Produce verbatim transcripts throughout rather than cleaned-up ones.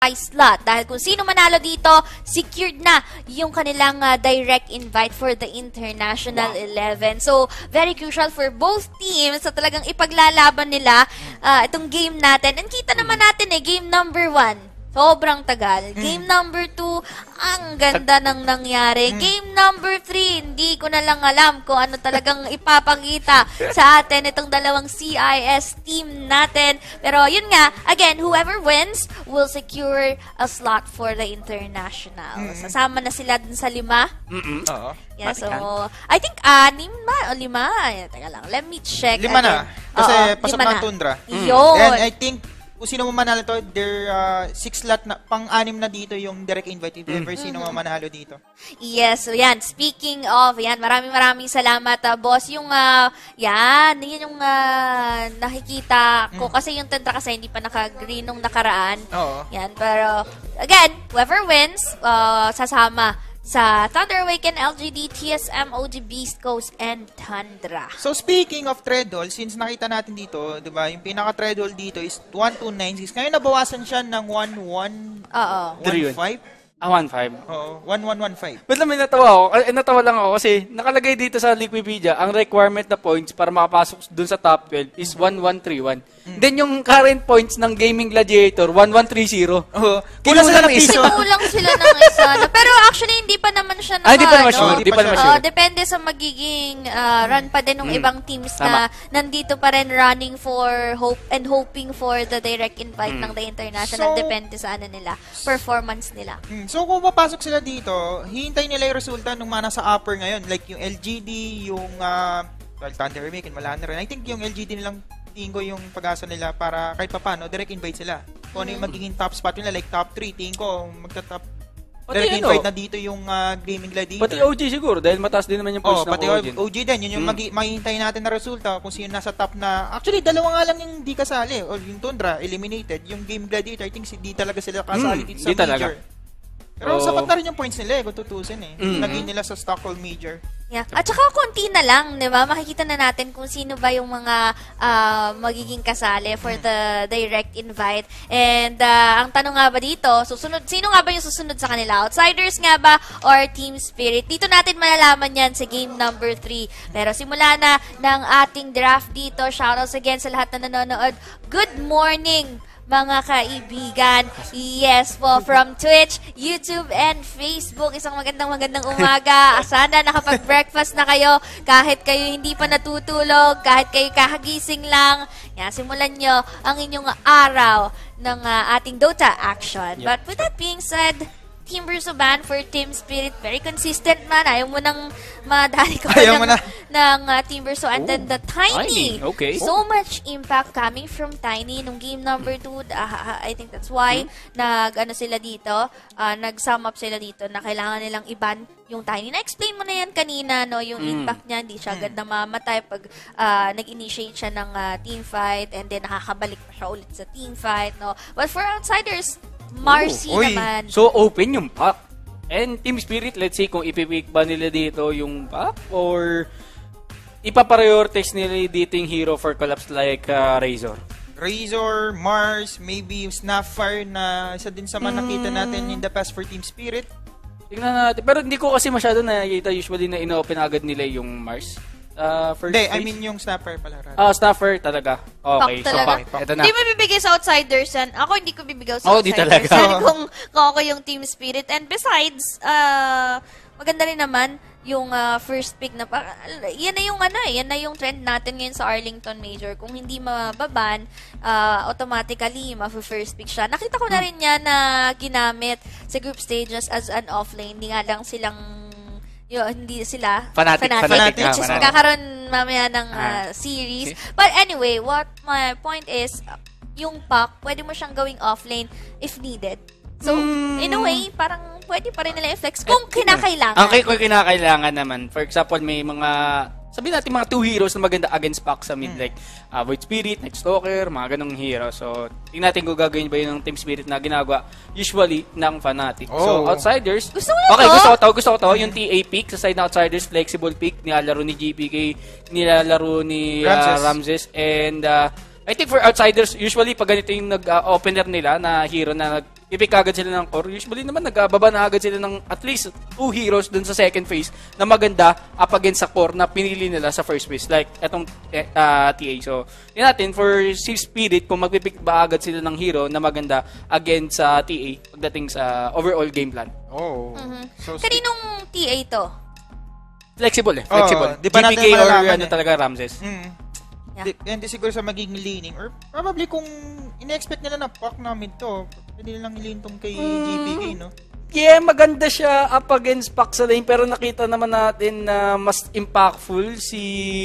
slot. Dahil kung sino manalo dito, secured na yung kanilang uh, direct invite for the International wow. eleven. So, very crucial for both teams sa talagang ipaglalaban nila uh, itong game natin. And kita naman natin eh, game number one. Sobrang tagal. Game mm. number two, ang ganda ng nangyari. Mm. Game number three, hindi ko na lang alam kung ano talagang ipapakita sa atin itong dalawang C I S team natin. Pero yun nga, again, whoever wins will secure a slot for the International. Mm. Sasama na sila dun sa lima. Mm-mm. Oo. Yeah, so, I think anim ba o lima? Ay, teka lang, let me check. Lima again. na. Kasi Oo, pasok na ng tundra. Mm. Yun. And I think, kung sino mamanalo to, there uh, six slot na, pang-anim na dito yung direct invite if ever mm. sino mamanalo dito. Yes, so yan. Speaking of, yan, maraming maraming salamat, uh, boss. Yung, uh, yan, yun yung uh, nakikita ko. Mm. Kasi yung tendra kasi hindi pa naka-green nung nakaraan. Oo. Yan, pero, again, whoever wins, uh, sasama sa Thunder Awaken, L G D, T S M, O G, Beast Coast, and Tundra. So, speaking of treadle, since nakita natin dito, di ba, yung pinaka-treadle dito is one two nine six. Ngayon, nabawasan siya ng one one one five. Ah, one five. Oo, one one one five. But naman natawa ako. Eh, natawa lang ako kasi nakalagay dito sa Wikipedia, ang requirement na points para makapasok dun sa top twelve is one one three one. Mm. Then yung current points ng Gaming Gladiator, one one three zero. Oo. Kulang sila ng isa. Kulang sila ng isa. Na, pero actually, hindi pa naman siya naka, ah, hindi pa naman sure. No? Hindi pa naman sure. Uh, depende sa magiging uh, run pa din ng mm. ibang teams na Tama. nandito pa rin running for hope and hoping for the direct invite mm. ng the International. So, depende sa ano nila, performance nila. Mm. So, kung papasok sila dito, hihintay nila yung resulta nung mga nasa upper ngayon. Like yung L G D, yung uh, well, Thunder Awaken, wala na rin. I think yung L G D nilang tingin ko yung pag-asa nila para kahit pa paano, direct invite sila. Kung ano yung magiging top spot nila, like top three, tingin ko magta-top direct ano, invite na dito yung uh, Gaming Gladiator. Pati O G siguro, dahil mataas din naman yung points oh, ng pati O G. O G din, yun yung mm. mahihintay natin na resulta kung sino nasa top na. Actually, dalawa nga lang yung di kasali. O yung Tundra, eliminated. Yung Game Gladiator, I think di talaga sila kasali mm, dito sa major. Talaga. Pero oh. sapat na rin yung points nila eh, kung tutusin eh. Mm-hmm. Naging nila sa Stockholm Major. Yeah. At saka konti na lang, di ba? Makikita na natin kung sino ba yung mga uh, magiging kasali for the direct invite. And uh, ang tanong nga ba dito, susunod, sino nga ba yung susunod sa kanila? Outsiders nga ba or Team Spirit? Dito natin malalaman yan sa game number three. Pero simula na ng ating draft dito. Shoutouts again sa lahat na nanonood. Good morning, mga kaibigan. Yes po, from Twitch, YouTube, and Facebook. Isang magandang magandang umaga. Sana nakapag-breakfast na kayo kahit kayo hindi pa natutulog, kahit kayo kakagising lang. Yan, simulan nyo ang inyong araw ng uh, ating Dota action. Yep. But with that being said, Team Bursuban for Team Spirit, very consistent man. Ayaw mo nang madali ko Ayaw ng, na. ng uh, Team Burso. And then the Tiny. Tiny. Okay. So much impact coming from Tiny nung game number two. Uh, I think that's why hmm. nag, ano sila dito, uh, nag-sum up sila dito na kailangan nilang iban yung Tiny. Na-explain mo na yan kanina, no? Yung hmm. impact niya, hindi siya agad namamatay pag uh, nag-initiate siya ng uh, team fight and then nakakabalik pa siya ulit sa team fight, no? But for outsiders, Marcy oh, naman. So, open yung pack. And Team Spirit, let's say, kung ipipick ba nila dito yung pack or ipaprioritize nila dito yung hero for collapse like uh, Razor? Razor, Mars, maybe Snapfire na isa din sa mga nakita natin in the past for Team Spirit. Tingnan natin. Pero hindi ko kasi masyado nakikita usually na ino-open agad nila yung Mars. Uh, first Hindi, stage. I mean yung Snapper pala. Ah, uh, Snapper talaga. Okay, pack talaga. so pack. Ito na. Hindi mo bibigay sa outsiders yan. Ako hindi ko bibigay sa oh, outsiders. Di talaga. Yan kung, kung ako yung Team Spirit. And besides, uh, maganda rin naman yung uh, first pick na pa. Yan na yung ano eh. Yan na yung trend natin ngayon sa Arlington Major. Kung hindi mababan, uh, automatically ma-first pick siya. Nakita ko na rin yan na ginamit sa group stages as an offlane. Hindi nga lang silang yun, hindi sila fanatic, fanatic, fanatic, which is magkakaroon mamaya ng uh, ah, series. Okay. But anyway, what my point is, yung pack, pwede mo siyang gawing offlane if needed. So, mm. in a way, parang pwede pa rin nila i-flex kung kinakailangan. Okay, kung kinakailangan naman. For example, may mga sabihin natin mga two heroes na maganda against pack sa mid, hmm. like uh, Void Spirit, Night Stalker, mga ganong hero. So, tingnan natin kung gagawin ba yun ng Team Spirit na ginagawa usually ng Fnatic. Oh. So, outsiders. Gusto mo okay, gusto ko to, gusto ko to. Yung T A pick sa side na outsiders, flexible pick, nilalaro ni G P K, nilalaro ni uh, Ramses. Ramses. And uh, I think for outsiders, usually pag ganito yung nag-opener uh, nila na hero na pipick agad sila ng core. Usually naman, nagbaba na agad sila ng at least two heroes dun sa second phase na maganda up against sa core na pinili nila sa first phase. Like, etong uh, T A. So, yun natin, for si Spirit, kung magpipick ba agad sila ng hero na maganda against sa T A pagdating sa overall game plan. Oh. Mhm. So, Kaninong T A to? Flexible eh. Flexible. Oo, di pa G P natin K or malalaman ano eh. talaga, Ramses. Mm. Yeah. Depende siguro sa magiging leaning. Or probably kung ine-expect nila na pak na mid to, pwede nilang i-lean tong kay G P K, no? Yeah, maganda siya up against Pac sa lane, pero nakita naman natin na mas impactful si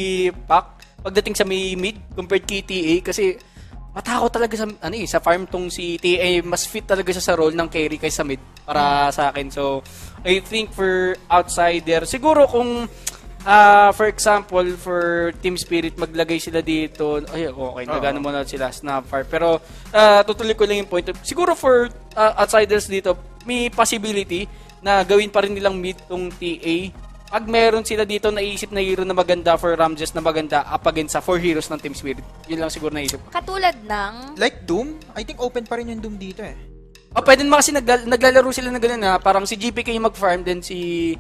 Pac pagdating sa may mid compared kay T A kasi matakot talaga sa ano eh, sa farm tong si T A, mas fit talaga siya sa role ng carry kaysa mid para sa akin. So, I think for outsider, siguro kung uh, for example, for Team Spirit, maglagay sila dito, ay, okay, nagano muna sila, snap fire. Pero, uh, tutuloy ko lang yung point. Siguro for uh, outsiders dito, may possibility na gawin pa rin nilang mid tong T A. Pag meron sila dito naisip na hero na maganda for Ramses na maganda up against sa four heroes ng Team Spirit. Yun lang siguro naisip ko. Katulad ng... Like Doom, I think open pa rin yung Doom dito eh. Oh, pwede naman kasi nagla- naglalaro sila na gano'n na parang si G P K yung mag-farm, then si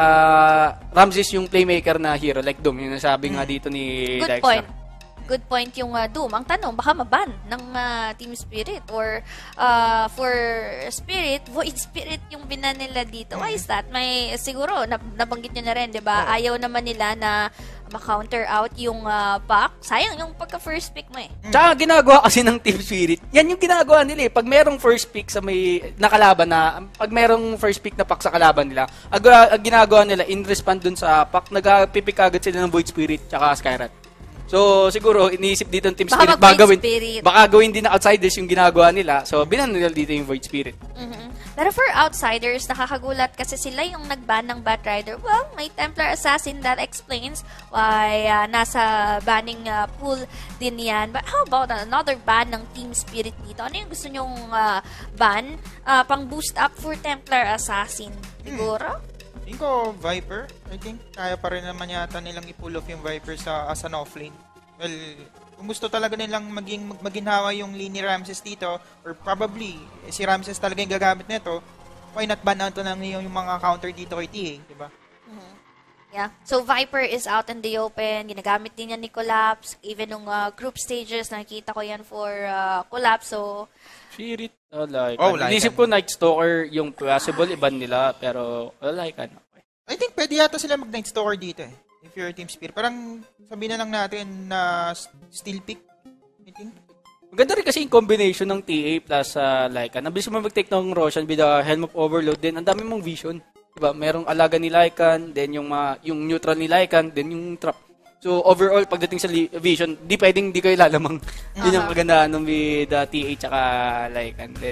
uh, Ramses yung playmaker na hero, like Doom, yung nasabi nga dito ni Good Dexter. point. Good point yung uh, Doom. Ang tanong, baka maban ng uh, Team Spirit or uh, for Spirit, Void Spirit yung binan nila dito. Why is that? May siguro, nab- nabanggit nyo na rin, di ba? Ayaw naman nila na ma-counter out yung uh, pack. Sayang yung pagka-first pick mo eh. Tsaka ginagawa kasi ng Team Spirit, yan yung ginagawa nila eh. Pag merong first pick sa may nakalaban na, pag merong first pick na pack sa kalaban nila, ang, ang ginagawa nila, in response dun sa pack, nagpipick agad sila ng Void Spirit tsaka Skyrat. So, siguro, iniisip dito ng Team Baka Spirit, baka gawin, Spirit. baka gawin din na outsiders yung ginagawa nila. So, binan nila dito yung Void Spirit. Mhm. Pero for outsiders, nakakagulat kasi sila yung nag-ban ng Batrider. Well, may Templar Assassin that explains why uh, nasa banning uh, pool din yan. But how about another ban ng Team Spirit dito? Ano yung gusto nyong uh, ban? Uh, pang boost up for Templar Assassin? Siguro? Tingin ko Viper. I think kaya pa rin naman yata nilang i-pull off yung Viper sa as an offlane. Well, kung gusto talaga nilang maging mag- maginhawa yung lane ni Ramses dito, or probably eh, si Ramses talaga yung gagamit nito, why not ban nato ng yung, yung mga counter dito kay T A, di ba? Mhm. Yeah. So, Viper is out in the open. Ginagamit din yan ni Collapse. Even nung uh, group stages, nakikita ko yan for uh, Collapse. So, Spirit, oh, like, Oh, ano. like Inisip ko Night Stalker yung possible, iban nila, pero, oh, like, ano. I think pwede yata sila mag-Night Stalker dito eh. If you're Team Spirit. Parang sabihin na lang natin na steel pick. I think. Maganda rin kasi yung combination ng T A plus uh, Lycan. Nabilis mo mag-take ng Roshan with the Helm of Overload, then ang dami mong vision. Diba? Merong alaga ni Lycan, then yung, uh, yung neutral ni Lycan, then yung trap. So, overall, pagdating sa li- vision, di pwedeng di kayo lalamang. Uh-huh. Yun yung kagandahan ng with the T A tsaka Lycan. Then,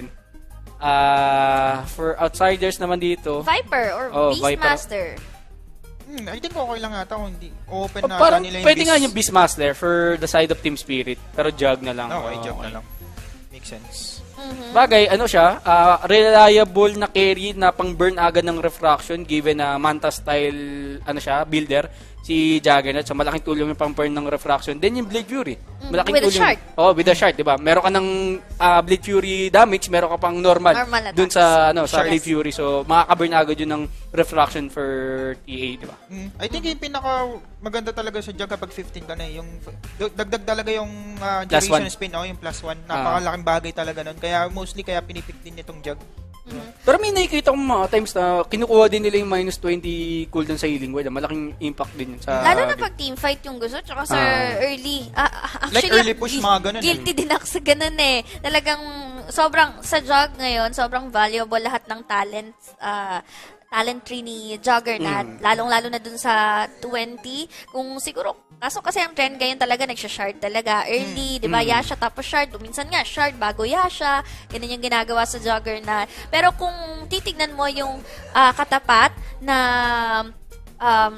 uh, for outsiders naman dito, Viper or Oh, Beastmaster. Hmm, I think okay lang ata kung hindi open oh, na parang nila yung pwede Beast. nga yung Beastmaster for the side of Team Spirit, pero jug na lang. Okay, Oh, joke okay. na lang. Makes sense. Mhm. Bagay, ano siya, uh, reliable na carry na pang burn agad ng refraction given na Manta style ano siya, builder si Juggernaut. So malaking tulong yung pang burn ng refraction. Then yung Blade Fury. Malaking with a tulong. shard. Oh, with a shard, 'di ba? Meron ka ng uh, Blade Fury damage, meron ka pang normal, Normal dun attacks. sa ano, sa Shard. Blade Fury. So makaka-burn agad yun ng refraction for T A, 'di ba? Hmm, I think yung pinaka maganda talaga sa jug kapag fifteen ka na eh. Yung dagdag talaga yung uh, Plus duration one. spin, oh, yung plus one. Napakalaking bagay talaga nun. Kaya mostly kaya pinipick din itong jug. Pero may nakikita kong mga times na kinukuha din nila yung minus twenty cooldown sa healing wave. Malaking impact din yun sa... Lalo na pag teamfight yung gusto, tsaka sa Ah. early. Ah, ah, Like actually, early push, mga ganun eh. guilty din ako sa ganun eh. Talagang, sobrang, sa jog ngayon, sobrang valuable lahat ng talents. ah talent tree ni Juggernaut. Mm. Lalong-lalo na dun sa twenty. Kung siguro, kaso kasi ang trend ngayon talaga, nagsha-shard talaga. Early, di ba? Mm. Yasha tapos shard. Minsan nga, shard bago Yasha. Ganun yung ginagawa sa Juggernaut. Pero kung titignan mo yung ah, katapat na um,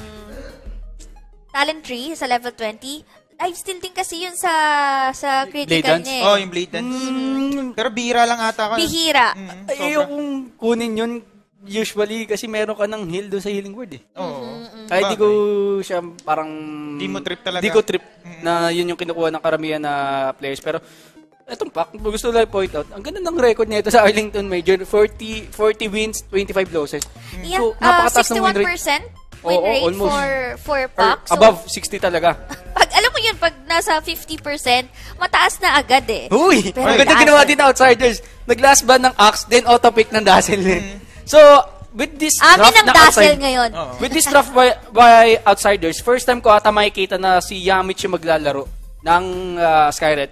talent tree sa level twenty, lifesteal din kasi yun sa sa critical Blade niya eh. Oh, yung blade dance. Mm, Pero bihira lang ata ka. Bihira. Mm, ay, sobra. yung kunin yun, usually kasi meron ka ng heal doon sa healing word eh. Oo. Ay, di ko siya parang... Di mo trip talaga. Di ko trip na yun yung kinukuha ng karamihan na players. Pero, etong pack, gusto lang point out, ang ganda ng record niya ito sa Arlington Major, forty, forty wins, twenty-five losses. Yeah, So, uh, napakataas ng win sixty-one rate. percent win Oo, rate almost. for for Or pack. So, above sixty talaga. pag, alam mo yun, pag nasa fifty percent, mataas na agad eh. Uy! Pero Ang ganda Dazzle. ginawa din ng Outsiders. Nag-last ban ng Axe, then auto-pick ng Dazzle. So, with this Amin draft ang na Dazzle outside- ngayon. Oo. With this draft by, by Outsiders, first time ko ata makikita na si Yamich yung maglalaro ng uh, Skyret.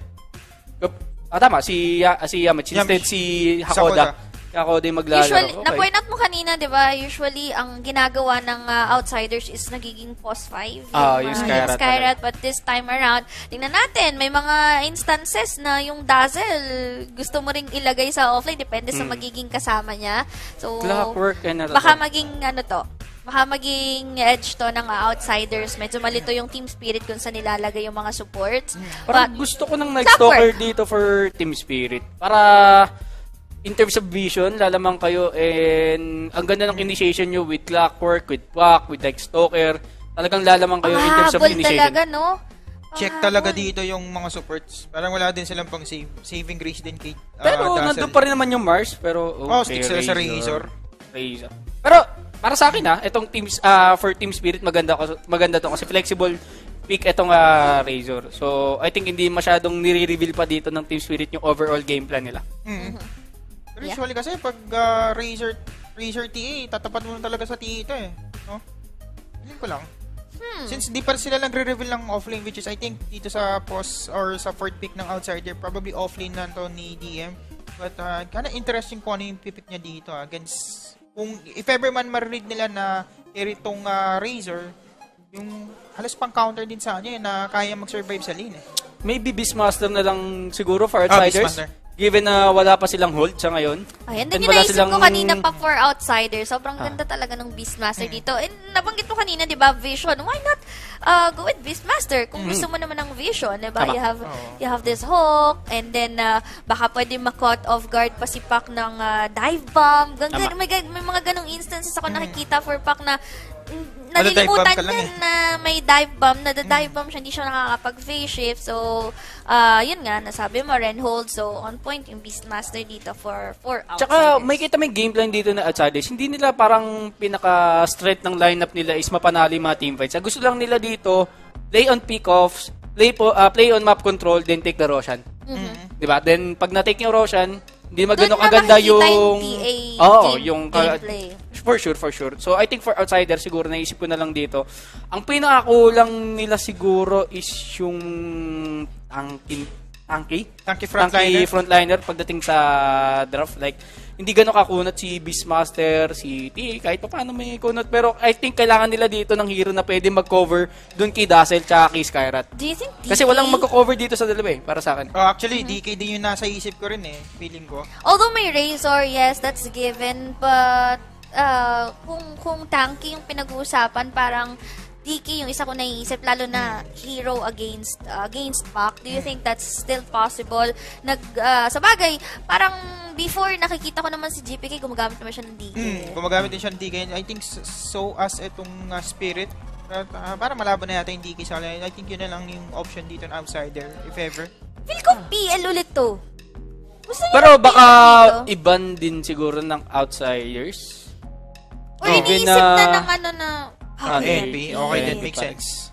Ah, tama, si, Ya- si Yamich. Instead, Yamich. si Hakoda. Hakoda. Hakoda yung maglalaro. Usually, Okay. na-point out mo kanina, di ba, usually, ang ginagawa ng uh, Outsiders is nagiging pos five. Ah, yung uh, Skyrat Skyrat. But this time around, tingnan natin, may mga instances na yung Dazzle, gusto mo ring ilagay sa offline, depende sa magiging kasama niya. So, Clockwork and baka maging, ano to, baka maging edge to ng uh, Outsiders. Medyo malito yung team spirit kung saan nilalagay yung mga supports. Parang But, gusto ko ng Night Stalker dito for Team Spirit. Para in terms of vision, lalamang kayo and ang ganda ng initiation nyo with Clockwork, with Quack, with Night Stalker. Talagang lalamang kayo in terms of panghabol initiation. talaga, no? Check Panghabol. talaga dito yung mga supports. Parang wala din silang pang save. Saving grace din kay uh, Pero Dazzle. nandun pa rin naman yung Mars. Pero Oh, stick sila sa Razor. Razor. Pero para sa akin ha, itong teams uh, for Team Spirit maganda ko- maganda to kasi flexible pick itong uh, Razor. So I think hindi masyadong nire-reveal pa dito ng Team Spirit yung overall game plan nila. Mm. Pero Yeah. usually kasi pag uh, Razor Razor T A, tatapat mo na talaga sa T A ito eh. No? Hindi ko lang. Hmm. Since di pa sila nagre-reveal ng offlane, which is I think dito sa post or sa fourth pick ng Outsider, probably offlane na to ni D M. But uh, kind of interesting kung ano yung pipick niya dito ah, against kung if ever man marinig nila na carry tong uh, Razor, yung halos pang counter din sa kanya eh, na kaya mag-survive sa lane eh. Maybe Beastmaster na lang siguro for Ah, Outsiders. Beastmaster. Given na wala pa silang hold sa ngayon. Ayan, And din yung wala naisip silang- ko kanina pa for Outsiders. Sobrang Ah. ganda talaga ng Beastmaster dito. And nabanggit mo kanina, di ba, Vision. Why not uh, go with Beastmaster? Kung gusto mo naman ng Vision, di ba? Tama. You have, Oo. you have this hook, and then uh, baka pwede ma-caught off guard pa si Pac ng uh, dive bomb. Gang, Tama. may, may mga ganong instances ako nakikita for Pac na mm, Ano, dive bomb nalilimutan ka lang niya eh. na may dive bomb, na dive bomb siya, hindi siya nakakapag-phase shift. So, uh, yun nga, nasabi mo, Ren hold. So, on point yung Beastmaster dito for for Outsiders. Tsaka may kita may game plan dito na Outsiders. Hindi nila parang pinaka-strength ng lineup nila is mapanali mga team fights. Ang gusto lang nila dito, play on pick-offs, play po uh, play on map control, then take the Roshan. Mhm. 'Di ba? Then pag na-take yung Roshan, hindi Doon magano na kaganda makikita yung yung T A Oo, game- yung gameplay. for sure, for sure. So I think for Outsiders siguro naisip ko na lang dito. Ang pinakakulang nila siguro is yung tanky tanky Tanky frontliner. Tanky frontliner pagdating sa draft. Like, hindi gano'ng kakunat si Beastmaster, si T A, kahit pa paano may kunot. Pero I think kailangan nila dito ng hero na pwede mag-cover dun kay Dazzle tsaka kay Skyrat. Do you think D K, Kasi walang magko-cover dito sa dalawa eh, para sa akin. Oh, actually, D K din yung nasa isip ko rin eh. Feeling ko. although may Razor, yes, that's given, but uh, kung kung tanky yung pinag-uusapan, parang D K yung isa ko naiisip, lalo na hero against uh, against Pac. Do you think that's still possible? Nag, uh, sa bagay, parang before nakikita ko naman si G P K, gumagamit naman siya ng D K. Mm, gumagamit din siya ng D K. I think s- so as itong uh, Spirit. At, uh, para malaban na yata yung D K sa kanila. I think yun na lang yung option dito ng Outsider, if ever. Feel ko P L ulit to. Gusto niyo Pero ng baka P L dito? iban din siguro ng Outsiders. Or Oh. iniisip Given na na- ng ano na, Ah, N P, okay, Yeah. that makes sense.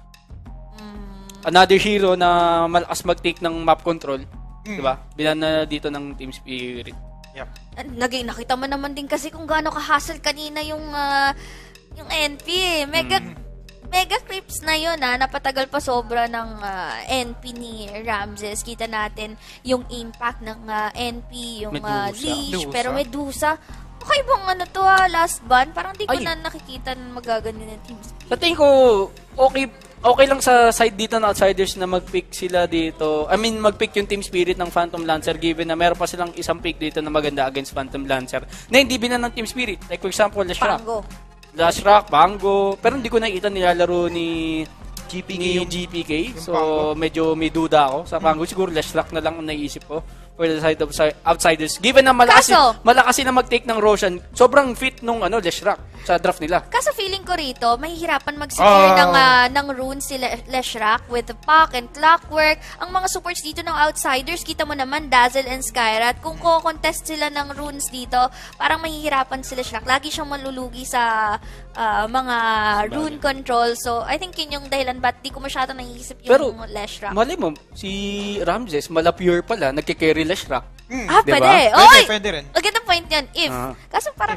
Another hero na malakas mag-take ng map control. Mm. 'Di ba? Bilan na dito ng Team Spirit. Yep. Naging nakita mo naman din kasi kung gaano ka-hassle kanina yung ah, yung N P eh. Mega mega clips na yun ah, napatagal pa sobra ng ah, N P ni Ramses. Kita natin yung impact ng ah, N P, yung ah, Medusa. leash, Medusa. pero Medusa. Okay bang ano to ah, last ban? Parang di ko Ay. na nakikita na magaganyan ng team speed. Sa tingin ko, okay okay lang sa side dito ng Outsiders na mag-pick sila dito. I mean, mag-pick yung Team Spirit ng Phantom Lancer given na meron pa silang isang pick dito na maganda against Phantom Lancer na hindi binan ng Team Spirit. Like for example, Lash Rock. Pango. Lash Rock, Bango. Pero hindi ko nakita nilalaro ni G P K ni yung- G P K. yung So, Pango. medyo may duda ako. Sa Pango, siguro Lash Rock na lang ang naisip ko for the side of si- Outsiders. Given na malakas, Kaso- malakas na mag-take ng Roshan, sobrang fit nung ano, Lash Rock. sa draft nila. Kaso feeling ko rito, mahihirapan mag-secure Oh. ng, uh, ng runes si Le- Leshrac with the Puck and Clockwork. Ang mga supports dito ng outsiders, kita mo naman, Dazzle and Skyrat. Kung ko-contest sila ng runes dito, parang mahihirapan si Leshrac. Lagi siyang malulugi sa uh, mga rune control. So, I think yun yung dahilan ba't di ko masyado naiisip yung Pero, Leshrac. mali mo, si Ramses, mala pure pala, nagkikerry Leshrac. Mm. Ah, Diba? pwede. Pwede, Oy! pwede rin. Magandang point yan. If. Ah. Kaso parang...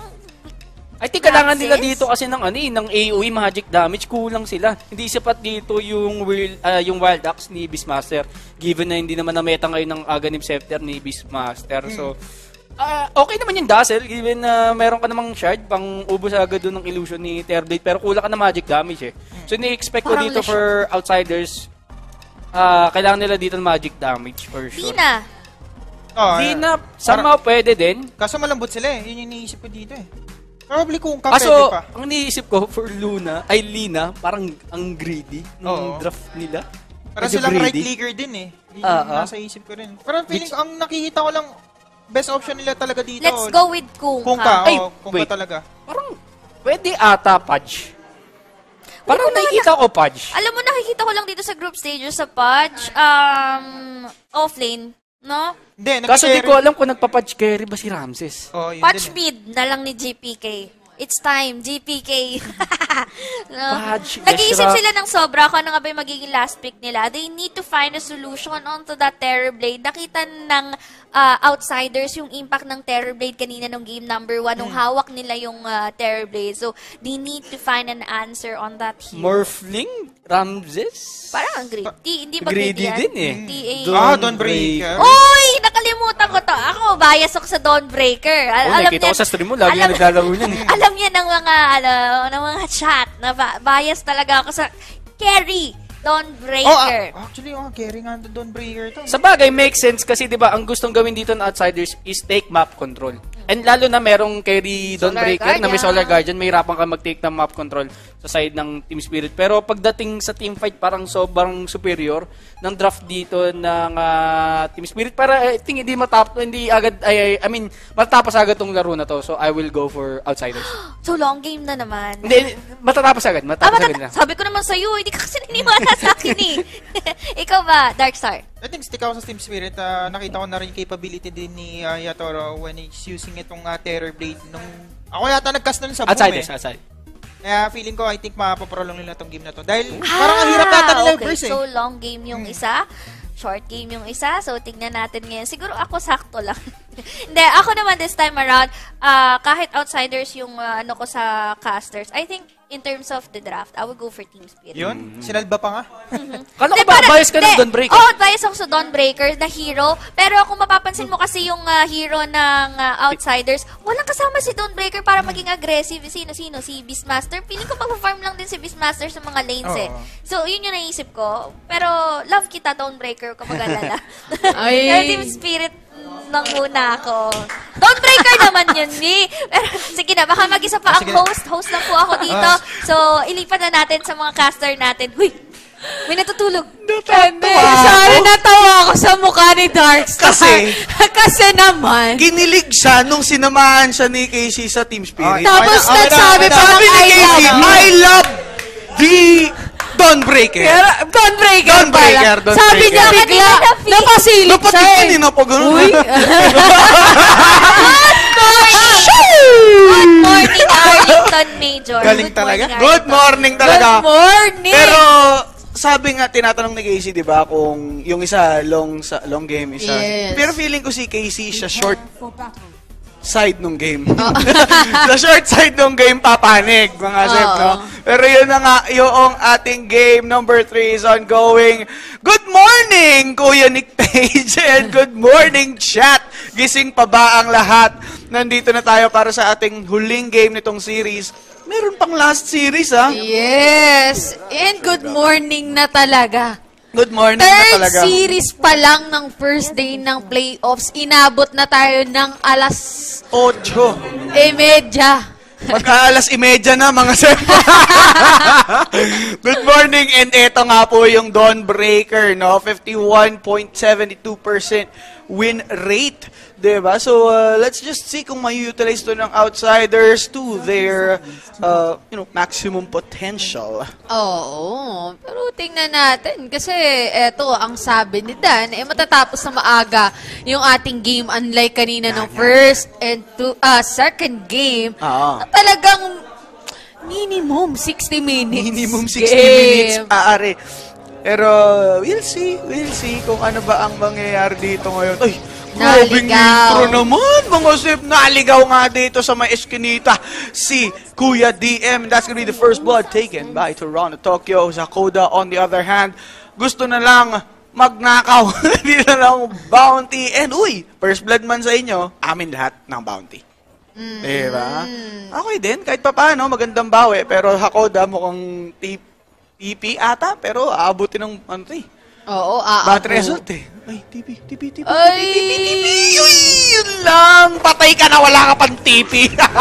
I think kailangan nila Ramses? dito kasi ng ano eh, ng A O E magic damage, kulang sila. Hindi sapat dito yung will, ah, yung Wild Axe ni Beastmaster, given na hindi naman na meta ngayon ng Aghanim Scepter ni Beastmaster. So, ah, okay naman yung Dazzle, given na meron ka namang shard, pang ubos agad doon ng illusion ni Terblade, pero kulang ka na magic damage eh. So, ni-expect ko Parang dito Leshrac. for outsiders, ah, kailangan nila dito ng magic damage for sure. Di na. Oh, Di eh. na, somehow pwede din. Kaso malambot sila eh. Yun yung iniisip ko dito eh. Probably kung ka Kaso, pwede pa. ang iniisip ko for Luna, ay Lina, parang ang greedy ng Oo. draft nila. Parang Medyo silang right greedy. clicker din eh. Yun Ah, yung ah. nasa isip ko rin. Parang feeling, ang nakikita ko lang, best option nila talaga dito. Let's go with Kung Kung ka. ka, Ay, oh, kung wait. ka talaga. Parang, pwede ata, Pudge. Parang nakikita ko, Pudge. Alam mo, nakikita ko lang dito sa group stages sa Pudge, um, offlane, no? Hindi, Kaso di nag-carry- ko alam kung nagpa-Pudge carry ba si Ramses. Oh, yun Pudge din eh. mid na lang ni G P K. It's time, G P K. no? Pudge, Nag-iisip Leshrac. sila ng sobra kung ano nga ba yung magiging last pick nila. They need to find a solution onto that Terrorblade. Nakita ng uh, outsiders yung impact ng Terrorblade kanina nung game number one, nung hawak nila yung uh, Terrorblade. So, they need to find an answer on that hero. Morphling? Ramses? Parang ang greedy. Di, hindi ba Greedy yan? din eh. T A. Dawn Ah, Dawnbreaker. Oy! Nakalimutan ko to. Ako, bias ako sa Dawnbreaker. Al- Oh, alam nakita niya, ko sa stream mo, lagi alam- na naglalaro niyan. eh. alam niya ng mga, ano, ng mga chat na ba- bias talaga ako sa carry. Oh, Dawnbreaker. ah, actually, oh, carry nga ang Dawnbreaker to. Sa bagay, makes sense kasi 'di ba ang gustong gawin dito ng outsiders is take map control. And lalo na merong carry Dawnbreaker na may Guardian. Solar Guardian, may hirapan ka mag-take ng map control sa side ng Team Spirit. Pero pagdating sa team fight, parang sobrang superior ng draft dito ng ah, Team Spirit. Para I think hindi matap, hindi agad, ay, I mean, matatapos agad tong laro na to. So I will go for outsiders. So, long game na naman. Hindi, matatapos agad, Ah, matatapos agad matata- na. sabi ko naman sa'yo, hindi ka kasi naniniwala sa akin eh. Ikaw ba, Darkstar? I think stick ako sa Team Spirit. ah, nakita ko na rin yung capability din ni ah, Yatoro when he's using itong uh, Terrorblade. Nung, ako yata nag-cast nun sa boom Outsiders, eh. outside. Kaya feeling ko, I think mapaprolong nila tong game na to. Dahil parang ang hirap yata nila okay. verse eh. So, long game yung isa. Short game yung isa. So, tignan natin ngayon. Siguro ako sakto lang. Hindi, ako naman this time around, ah, kahit outsiders yung ah, ano ko sa casters, I think in terms of the draft, I would go for Team Spirit. Yun, sinalba pa nga. Kala ko Hindi, ba, parang- bias ka ng hindi. Dawnbreaker? Oo, bias ako sa Dawnbreaker, na hero. Pero kung mapapansin mo kasi yung ah, hero ng ah, outsiders, walang kasama si Dawnbreaker para maging aggressive. Sino-sino? Si Beastmaster. Feeling ko mag-farm lang din si Beastmaster sa mga lanes eh. Oo. So, yun yung naisip ko. Pero, love kita, Dawnbreaker, kung mag-alala. Ay. Pero Team Spirit nang muna ako. Dawnbreaker naman yun, ni. Pero, sige na, baka mag-isa pa ang Sige. host. Host lang po ako dito. So, ilipat na natin sa mga caster natin. Huy! May natutulog. Hindi. Sorry, natawa ako sa mukha ni Darkstar. Kasi- Kasi naman. Kinilig siya nung sinamahan siya ni Casey sa Team Spirit. Okay. Tapos Okay na, nagsabi okay na. pa ng Sabi ni I Casey, love you. I love the Dawnbreaker. Pero, Dawnbreaker Dawnbreaker, pala. Sabi niya Dawnbreaker. bigla, Kanina, napasilip Dapat siya eh. kanina pa ganun. Uy. Good morning, Arlington Major. Galing Good talaga. morning, Good morning talaga. Good morning. Pero sabi nga tinatanong ni Casey, 'di ba, kung yung isa long sa long game isa. Yes. Pero feeling ko si Casey siya short side nung game. Sa short side nung game papanig, mga sep, Oo. no? Pero yun na nga, yung ating game number three is ongoing. Good morning, KuyaNic page, and good morning, chat. Gising pa ba ang lahat? Nandito na tayo para sa ating huling game nitong series. Meron pang last series, ha? Yes. And good morning na talaga. Good morning na Third talaga. series pa lang ng first day ng playoffs. Inabot na tayo ng alas Ocho. e medya. Magka-alas imedya na, mga sir. Good morning, and eto nga po yung Dawnbreaker, no? fifty-one point seven two percent win rate. Diba? So, uh, let's just see kung may-utilize to ng Outsiders to their, uh, you know, maximum potential. Oo. Pero tingnan natin. Kasi, eto, ang sabi ni Dan, eh, matatapos na maaga yung ating game. Unlike kanina ng first and two, uh, second game, Oo. na talagang minimum sixty minutes. Minimum sixty game. minutes, aari. Pero, we'll see, we'll see kung ano ba ang mangyayari dito ngayon. Ay, grabing intro naman, mga sip. Naligaw nga dito sa may eskinita si Kuya D M. That's gonna be the first blood taken by Toronto, Tokyo. Zakoda, on the other hand, gusto na lang magnakaw. Hindi na lang bounty. And, uy, first blood man sa inyo, amin lahat ng bounty. Mm. Diba? Okay din, kahit pa paano, magandang bawi. Pero Hakoda, mukhang tip T P ata, pero aabutin ng ano eh. Oo, aabo. Bad result eh. Ay, T P, T P, T P, Ay! T P, T P, Uy, yun lang. Patay ka na, wala ka pang T P.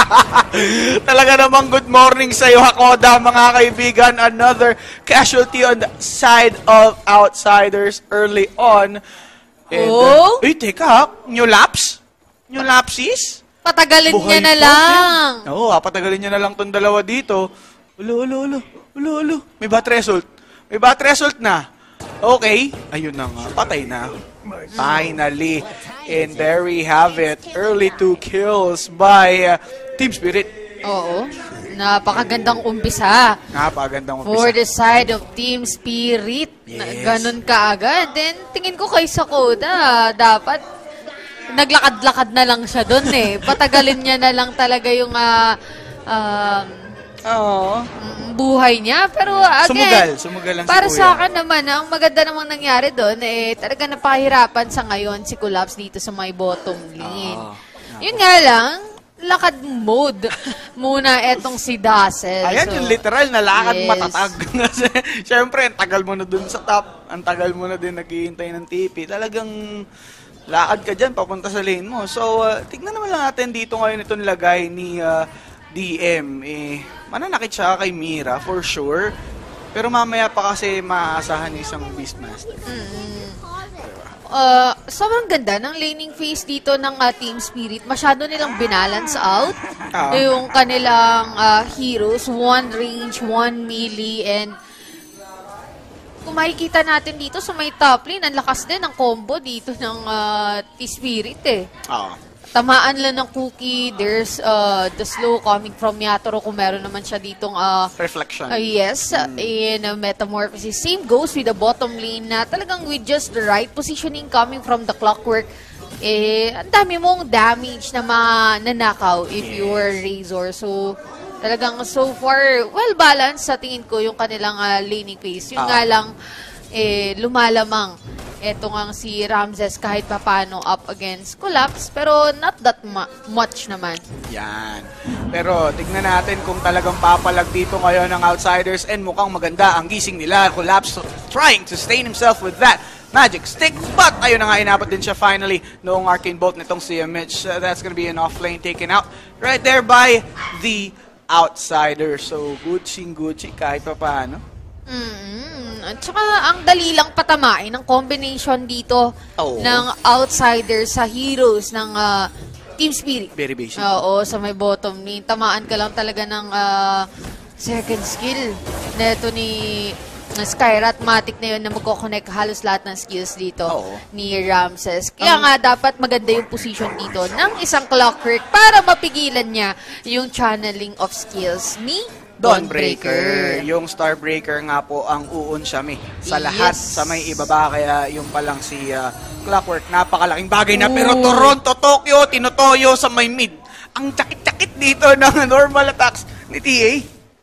Talaga namang good morning sa'yo, Hakoda, mga kaibigan. Another casualty on the side of Outsiders early on. And, Oh? uh, uy, teka, new laps? New lapses? Patagalin Buhay niya na pa lang. din. Oo, ah, patagalin niya na lang tong dalawa dito. Ulo, ulo, ulo. Ulo, ulo. May bat result. May bat result na. Okay. Ayun na nga. Patay na. Finally. And there we have it. Early two kills by uh, Team Spirit. Oo. Napakagandang umpisa. Napakagandang For umpisa. the side of Team Spirit. Na Yes. ganun kaagad. Then, tingin ko kay Sakoda, dapat naglakad-lakad na lang siya doon eh. Patagalin niya na lang talaga yung uh, um, Oo. mm, buhay niya. Pero again, Sumugal. Sumugal lang si para Kuya. sa akin naman, ang maganda namang nangyari doon, eh, talaga napahirapan sa ngayon si Collapse dito sa may bottom lane. Oo. Yun nga lang, lakad mode muna etong si Dazzle. Ayan, So, yung literal na lakad yes. matatag. Kasi, syempre, ang tagal mo na dun sa top. Ang tagal mo na din naghihintay ng T P. Talagang lakad ka dyan, papunta sa lane mo. So, uh, tignan naman lang natin dito ngayon itong lagay ni uh, D M. Eh, mananakit siya kay Mira, for sure. Pero mamaya pa kasi maaasahan yung isang Beastmaster. Uh, sobrang ganda ng laning phase dito ng uh, Team Spirit. Masyado nilang binalance out. Ah. Yung kanilang uh, heroes, one range, one melee, and kung makikita natin dito sa may top lane, ang lakas din ng combo dito ng uh, Team Spirit eh. Oo. Tamaan lang ng cookie, there's uh, the slow coming from Yatoro kung meron naman siya ditong uh, Reflection. Uh, yes, uh, in uh, Metamorphosis. Same goes with the bottom lane na talagang with just the right positioning coming from the Clockwork, eh, ang dami mong damage na mananakaw if you are Razor. So, talagang so far, well-balanced sa tingin ko yung kanilang uh, laning phase. Yung Ah. nga lang, eh, lumalamang eto nga si Ramses kahit papano up against Collapse, pero not that ma- much naman. Yan. Pero tignan natin kung talagang papalag dito ngayon ng Outsiders and mukhang maganda ang gising nila. Collapse trying to sustain himself with that magic stick, but ayun na nga, inabot din siya finally noong Arcane Bolt nitong si Mitch. Uh, that's gonna be an off-lane taken out right there by the Outsiders. So, Gucci-Gucci kahit pa paano. Mm-hmm. At saka, ang dali lang patamain ng combination dito Oo. ng Outsiders sa heroes ng uh, Team Spirit. Very basic. Oo, sa may bottom lane. Tamaan ka lang talaga ng uh, second skill neto ni na Skyrat Matic na yun na magkoconnect halos lahat ng skills dito Oo. ni Ramses. Kaya nga dapat maganda yung position dito ng isang Clockwork para mapigilan niya yung channeling of skills ni Dawnbreaker. Yung Starbreaker nga po ang uun siya mi sa lahat Yes. sa may ibaba, kaya yung palang si uh, Clockwork, napakalaking bagay na, pero Ooh. Toronto, Tokyo, tinutoyo sa may mid. Ang tsakit-tsakit dito ng normal attacks ni T A.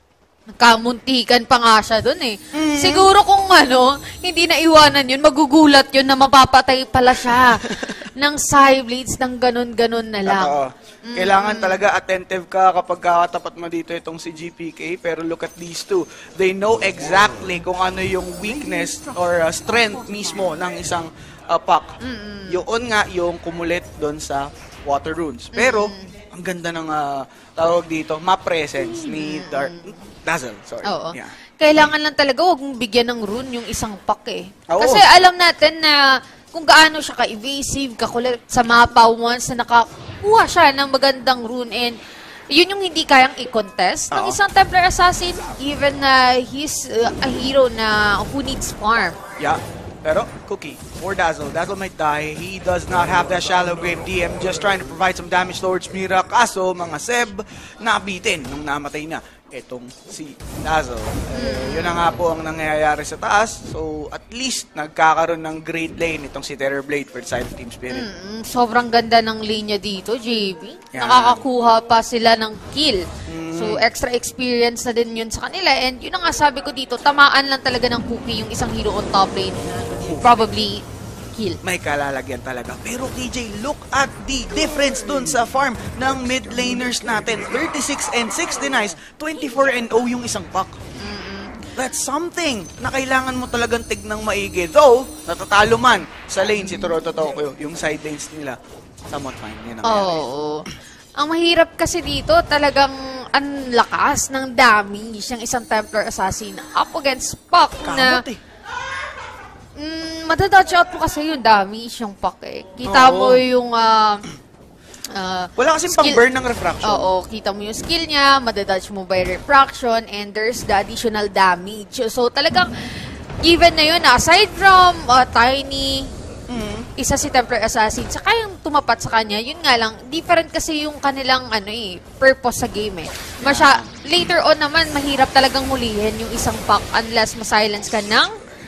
Nagkamuntikan pa nga siya dun eh. Siguro kung ano, hindi na iwanan yun, magugulat yun na mapapatay pala siya ng Psyblades ng ganun-ganun na lang. Oo. Kailangan talaga attentive ka kapag kakatapat mo dito itong si G P K, pero look at these two. They know exactly kung ano yung weakness or uh, strength mismo ng isang uh, pack. Yun nga yung kumulit doon sa Water Runes. Pero, ang ganda ng uh, tawag dito, map presence ni Dark Dazzle. Sorry. Oo. Yeah. Kailangan lang talaga huwag mong bigyan ng rune yung isang pack eh. Oo. Kasi alam natin na kung gaano siya ka-evasive, kakulit sa mapa once na nakakuha siya ng magandang rune. And yun yung hindi kayang i-contest ng Oo. isang Templar Assassin, even na he's uh, a hero na who needs farm. Yeah. Pero, Cookie, for Dazzle, Dazzle might die. He does not have that shallow grave D M, just trying to provide some damage towards Mira. Kaso, mga Seb, nabitin nung namatay na etong si Dazzle. Eh, yun na nga po ang nangyayari sa taas. So, at least, nagkakaroon ng great lane itong si Terrorblade for the side of Team Spirit. Mm, sobrang ganda ng linya dito, J B. Yan. Nakakakuha pa sila ng kill. So, extra experience na din yun sa kanila. And yun ang nga sabi ko dito, tamaan lang talaga ng Cookie yung isang hero on top lane. Probably kill. May kalalagyan talaga. Pero K J, look at the difference dun sa farm ng mid laners natin. thirty-six and six denies, twenty-four and oh yung isang pack. That's something na kailangan mo talagang tignang maigi. Though, natatalo man sa lane si Toronto Tokyo, yung side lanes nila, somewhat fine. Yan ang Oo. Ang mahirap kasi dito, talagang ang lakas ng damage ng isang Templar Assassin up against Puck na kamot eh. mm, madadodge out mo kasi yung damage yung Puck eh. Kita Oo. mo yung uh, uh, Wala kasing skill- pang-burn ng refraction. Oo, kita mo yung skill niya, madadodge mo by refraction, and there's the additional damage. So talagang, given na yun, aside from uh, Tiny, Mm. isa si Templar Assassin, saka yung tumapat sa kanya, yun nga lang, different kasi yung kanilang ano eh, purpose sa game eh. Masya, later on naman, mahirap talagang hulihin yung isang pack unless ma-silence ka ng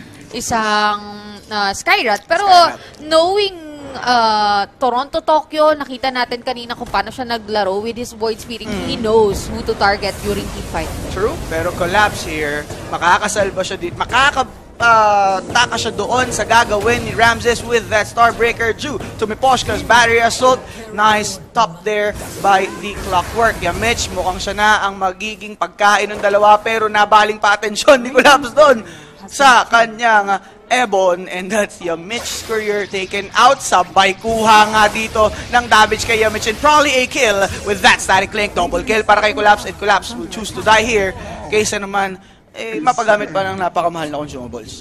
isang uh, Skyrat. Pero Skyrat. knowing uh, Toronto, Tokyo, nakita natin kanina kung paano siya naglaro with his Void Spirit. Mm. He knows who to target during team fight. True. Pero collapse here, makakasalba siya dito. Makaka uh, taka siya doon sa gagawin ni Ramses with that Starbreaker due to Miposhka's Battery Assault. Nice top there by the Clockwork. Yamich, mukhang siya na ang magiging pagkain ng dalawa pero nabaling pa atensyon ni Collapse doon sa kanyang Ebon, and that's Yamich's career taken out. Sabay kuha nga dito ng damage kay Yamich and probably a kill with that Static Link. Double kill para kay Collapse, and Collapse will choose to die here kaysa naman eh, mapagamit pa ng napakamahal na consumables.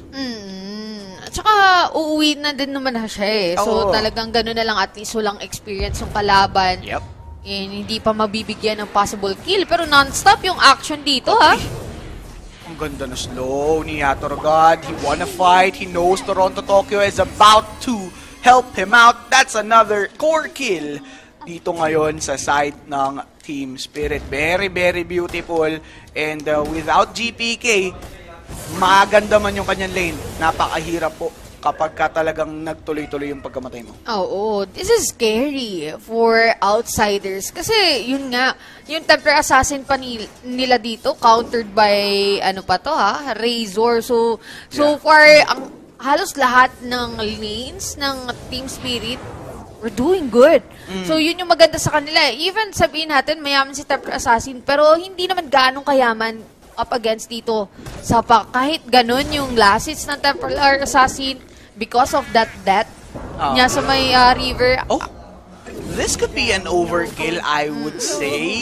Mm. At saka, uuwi na din naman na siya eh. So, Oo. talagang gano'n na lang, at least walang experience yung kalaban. Yep. And hindi pa mabibigyan ng possible kill. Pero non-stop yung action dito, ha? Ang ganda na slow ni Yatorgod. He won a fight. He knows Toronto Tokyo is about to help him out. That's another core kill dito ngayon sa side ng Team Spirit. Very, very beautiful. And uh, without G P K, maganda man yung kanyang lane. Napakahirap po kapag ka talagang nagtuloy-tuloy yung pagkamatay mo. Oo, this is scary for outsiders. Kasi, yun nga, yung Templar Assassin pa ni- nila dito, countered by, ano pa to ha, Razor. So, so Yeah. far, ang halos lahat ng lanes ng Team Spirit, we're doing good. So, yun yung maganda sa kanila. Even sabihin natin, mayaman si Templar Assassin, pero hindi naman ganong kayaman up against dito sa Pac. Kahit ganun yung last hits ng Templar Assassin, because of that death Ah. niya sa may uh, river. Oh, this could be an overkill, I would say.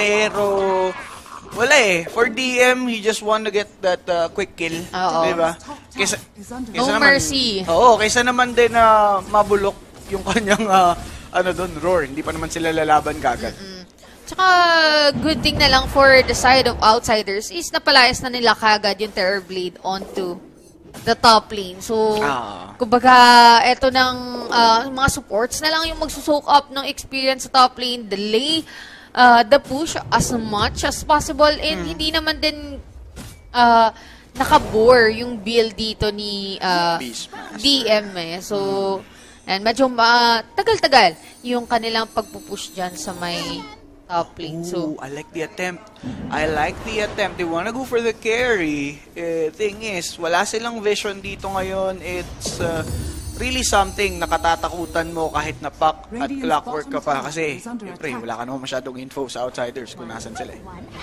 Pero, wala eh. For D M, he just want to get that uh, quick kill. Oo. Diba? Kaysa, No naman, mercy. Oo, kaysa naman din na mabulok yung kanyang, uh, ano doon, roar. Hindi pa naman sila lalaban kagad. Tsaka, good thing na lang for the side of outsiders is napalayas na nila kagad yung Terrorblade onto the top lane. So, Ah. kumbaga, eto ng uh, mga supports na lang yung magsusoak up ng experience sa top lane, delay uh, the push as much as possible, and hindi naman din uh, nakabore yung build dito ni uh, Beastmaster. D M eh. So, and medyo uh, tagal-tagal yung kanilang pagpupush dyan sa may top lane. So, Ooh, I like the attempt. I like the attempt. They wanna go for the carry. Eh, thing is, wala silang vision dito ngayon. It's uh, really something na katatakutan mo kahit na Puck at Clockwork ka pa. Kasi, siyempre, wala ka naman masyadong info sa outsiders kung nasan sila. Eh.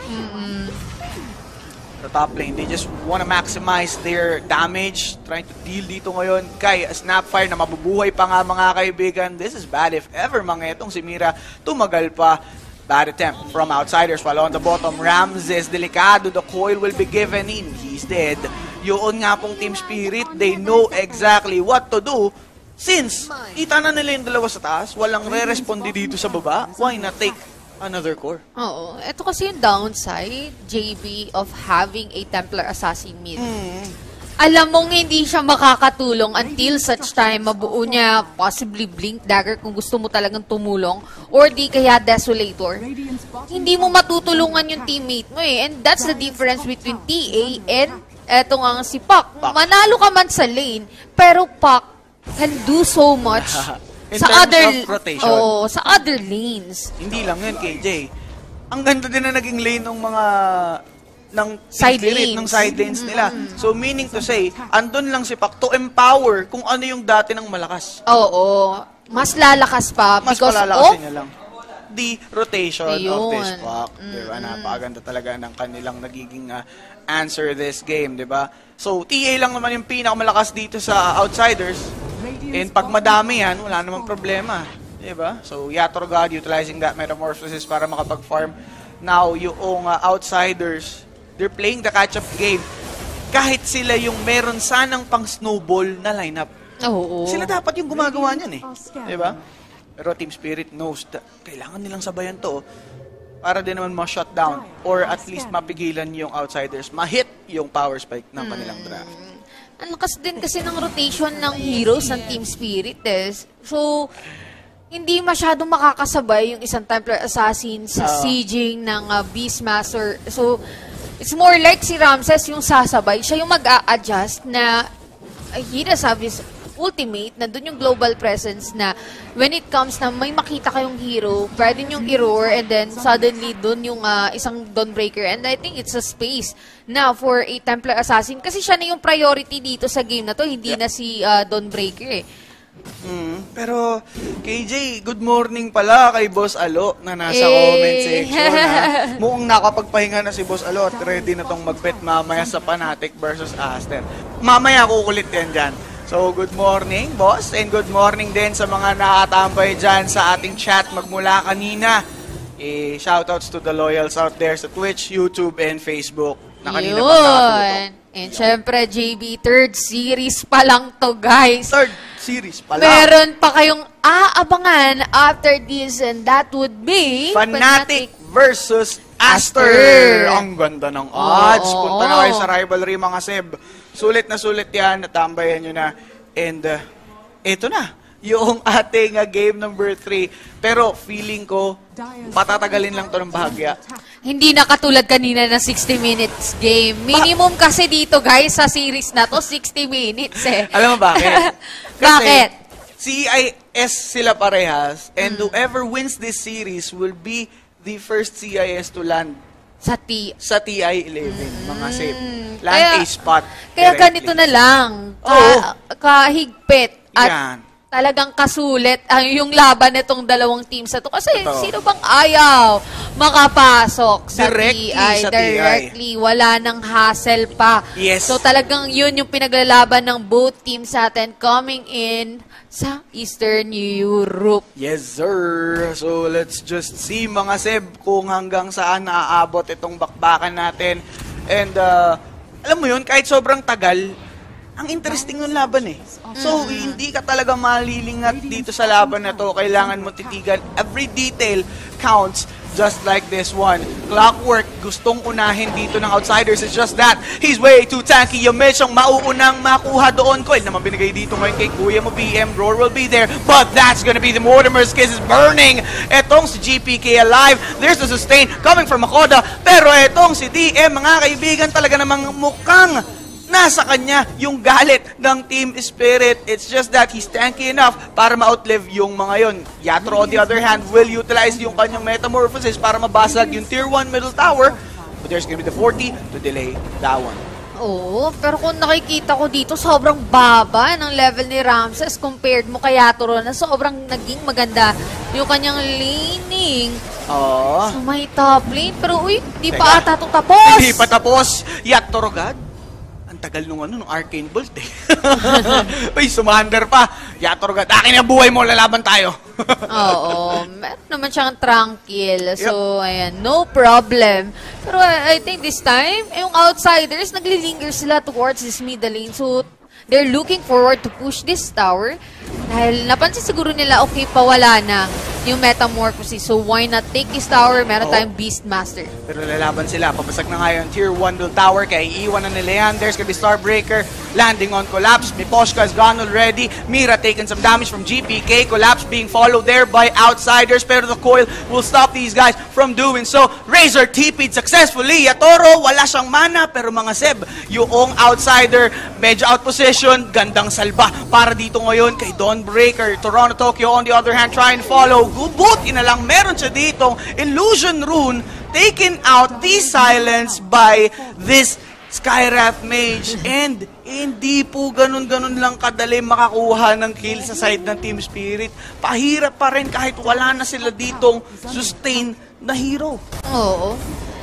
The top lane, they just wanna maximize their damage. Trying to deal dito ngayon kay Snapfire na mabubuhay pa nga mga kaibigan. This is bad if ever mga itong si Mira tumagal pa. Bad attempt from outsiders while on the bottom. Ramses, delikado. The coil will be given in. He's dead. Yun nga pong Team Spirit, they know exactly what to do. Since, kita na nila yung dalawa sa taas, walang re-responde dito sa baba, why not take another core? Oo. Ito kasi yung downside, J B, of having a Templar Assassin mid. Hmm. Alam mong hindi siya makakatulong until such time mabuo niya possibly Blink Dagger kung gusto mo talagang tumulong or di kaya Desolator. Hindi mo matutulungan yung teammate mo eh. And that's the difference between T A and eto nga si Puck. Manalo ka man sa lane, pero Puck can do so much In sa terms other of rotation. oh, sa other lanes. Hindi lang yun, K J. Ang ganda din na naging lane ng mga ng Side spirit, lanes. ng side lanes nila. So meaning to say, andun lang si Pak to empower kung ano yung dati ng malakas. Oo. Mas lalakas pa Mas because palalakasin of niya lang. The rotation of Ayun. this Pak. Diba? Napakaganda talaga ng kanilang nagiging uh, answer this game, diba? So, T A lang naman yung pinakamalakas dito sa Outsiders. And pag madami yan, wala namang problema. Diba? So, Yator God utilizing that metamorphosis para makapag-farm. Now, yung uh, Outsiders, they're playing the catch-up game. Kahit sila yung meron sanang pang-snowball na lineup. Oo. Sila dapat yung gumagawa niyan eh. Diba? Pero Team Spirit knows that kailangan nilang sabayan to para din naman ma-shutdown or at least mapigilan yung Outsiders, ma-hit yung power spike ng kanilang draft. Ang lakas din kasi ng rotation ng heroes ng Team Spirit eh. So, hindi masyadong makakasabay yung isang Templar Assassin sa Uh, sieging ng uh, Beastmaster. So, it's more like si Ramses yung sasabay. Siya yung mag-a-adjust na uh, he does have his ultimate, na dun yung global presence na when it comes na may makita kayong hero, pwede yung i-roar and then suddenly dun yung uh, isang Dawnbreaker. And I think it's a space na for a Templar Assassin kasi siya na yung priority dito sa game na to, hindi Yeah. na si uh, Dawnbreaker eh. Mm, pero, K J, good morning pala kay Boss Alo na nasa Eh. comment section. Ha? Mukhang nakapagpahinga na si Boss Alo at ready na tong mag-bet mamaya sa Fnatic versus Aster. Mamaya kukulit yan dyan. So, good morning, boss, and good morning din sa mga nakatambay dyan sa ating chat magmula kanina. Eh, shoutouts to the loyals out there sa Twitch, YouTube, and Facebook na kanina pa nakatutok. And syempre, J B, third series pa lang to, guys. Third series pala. Meron pa kayong aabangan after this, and that would be Fnatic versus Aster. Aster. Ang ganda ng odds. Oo. Punta na kayo sa rivalry, mga Seb. Sulit na sulit yan. Natambayan nyo na. And, uh, eto na. Yung ating uh, game number three. Pero, feeling ko, patatagalin lang to ng bahagya. Hindi na katulad kanina na sixty minutes game. Minimum kasi dito, guys, sa series na to, sixty minutes eh. Alam mo bakit? Bakit? C I S sila parehas. And whoever wins this series will be the first C I S to land Sa T. sa T I eleven, mga Seb. Land Kaya- A spot. Kaya directly. ganito na lang. Ka, Oo. kahigpit. At Yan. talagang kasulit ang yung laban nitong dalawang teams na to. Kasi Totoo. sino bang ayaw makapasok sa Directly T I? sa T I. Directly. Wala nang hassle pa. Yes. So talagang yun yung pinaglalaban ng both teams natin coming in sa Eastern Europe. Yes, sir. So, let's just see, mga Seb, kung hanggang saan naaabot itong bakbakan natin. And, uh, alam mo yun, kahit sobrang tagal, ang interesting ng laban eh. So, hindi ka talaga malilingat dito sa laban na to. Kailangan mo titigan. Every detail counts, just like this one. Clockwork, gustong unahin dito ng Outsiders. It's just that, he's way too tanky. Yung mesyong mauunang makuha doon. Coil naman binigay dito ngayon kay Kuya mo, B M. Roar will be there. But that's gonna be the Mortimer's Kiss is burning. Etong si G P K alive. There's the sustain coming from Makoda. Pero etong si D M, mga kaibigan, talaga namang mukhang nasa kanya yung galit ng Team Spirit. It's just that he's tanky enough para ma-outlive yung mga yon. Yatro, on the other hand, will utilize yung kanyang metamorphosis para mabasag yung tier one middle tower. But there's gonna be the forty to delay that one. Oo, pero kung nakikita ko dito, sobrang baba ng level ni Ramses compared mo kay Yatoro na sobrang naging maganda yung kanyang laning. Oh. So may top lane, pero uy, di Teka. pa ata ito tapos. Hindi pa tapos. Yatro God. Ang tagal nung ano, nung Arcane Bolt eh. Uy, sumander pa. Yatro God. Akin ang buhay mo, lalaban tayo. Oo, meron naman siyang tranquil. So, ayan, no problem. Pero I, I think this time, yung Outsiders, naglilinger sila towards this middle lane. So, they're looking forward to push this tower. Dahil napansin siguro nila, okay, pawala na yung Metamorphosis. So, why not take this tower? Meron Oo. tayong Beastmaster. Pero lalaban sila. Pabasag na ngayon. Tier one Dual Tower. Kaya iiwan na nila yan. There's gonna be Starbreaker. Landing on Collapse. Miposhka is gone already. Mira taking some damage from G P K. Collapse being followed there by Outsiders. Pero the coil will stop these guys from doing so. Razor T P'd successfully. Yatoro, wala siyang mana. Pero mga Seb, yung Outsider, medyo out position. Gandang salba para dito ngayon kay Dawnbreaker. Toronto, Tokyo on the other hand, try and follow. Bubuti na lang, meron siya ditong Illusion Rune taken out, the silence by this Skywrath Mage. And hindi po ganun-ganun lang kadali makakuha ng kill sa side ng Team Spirit. Pahirap pa rin kahit wala na sila ditong sustain na hero. Oo.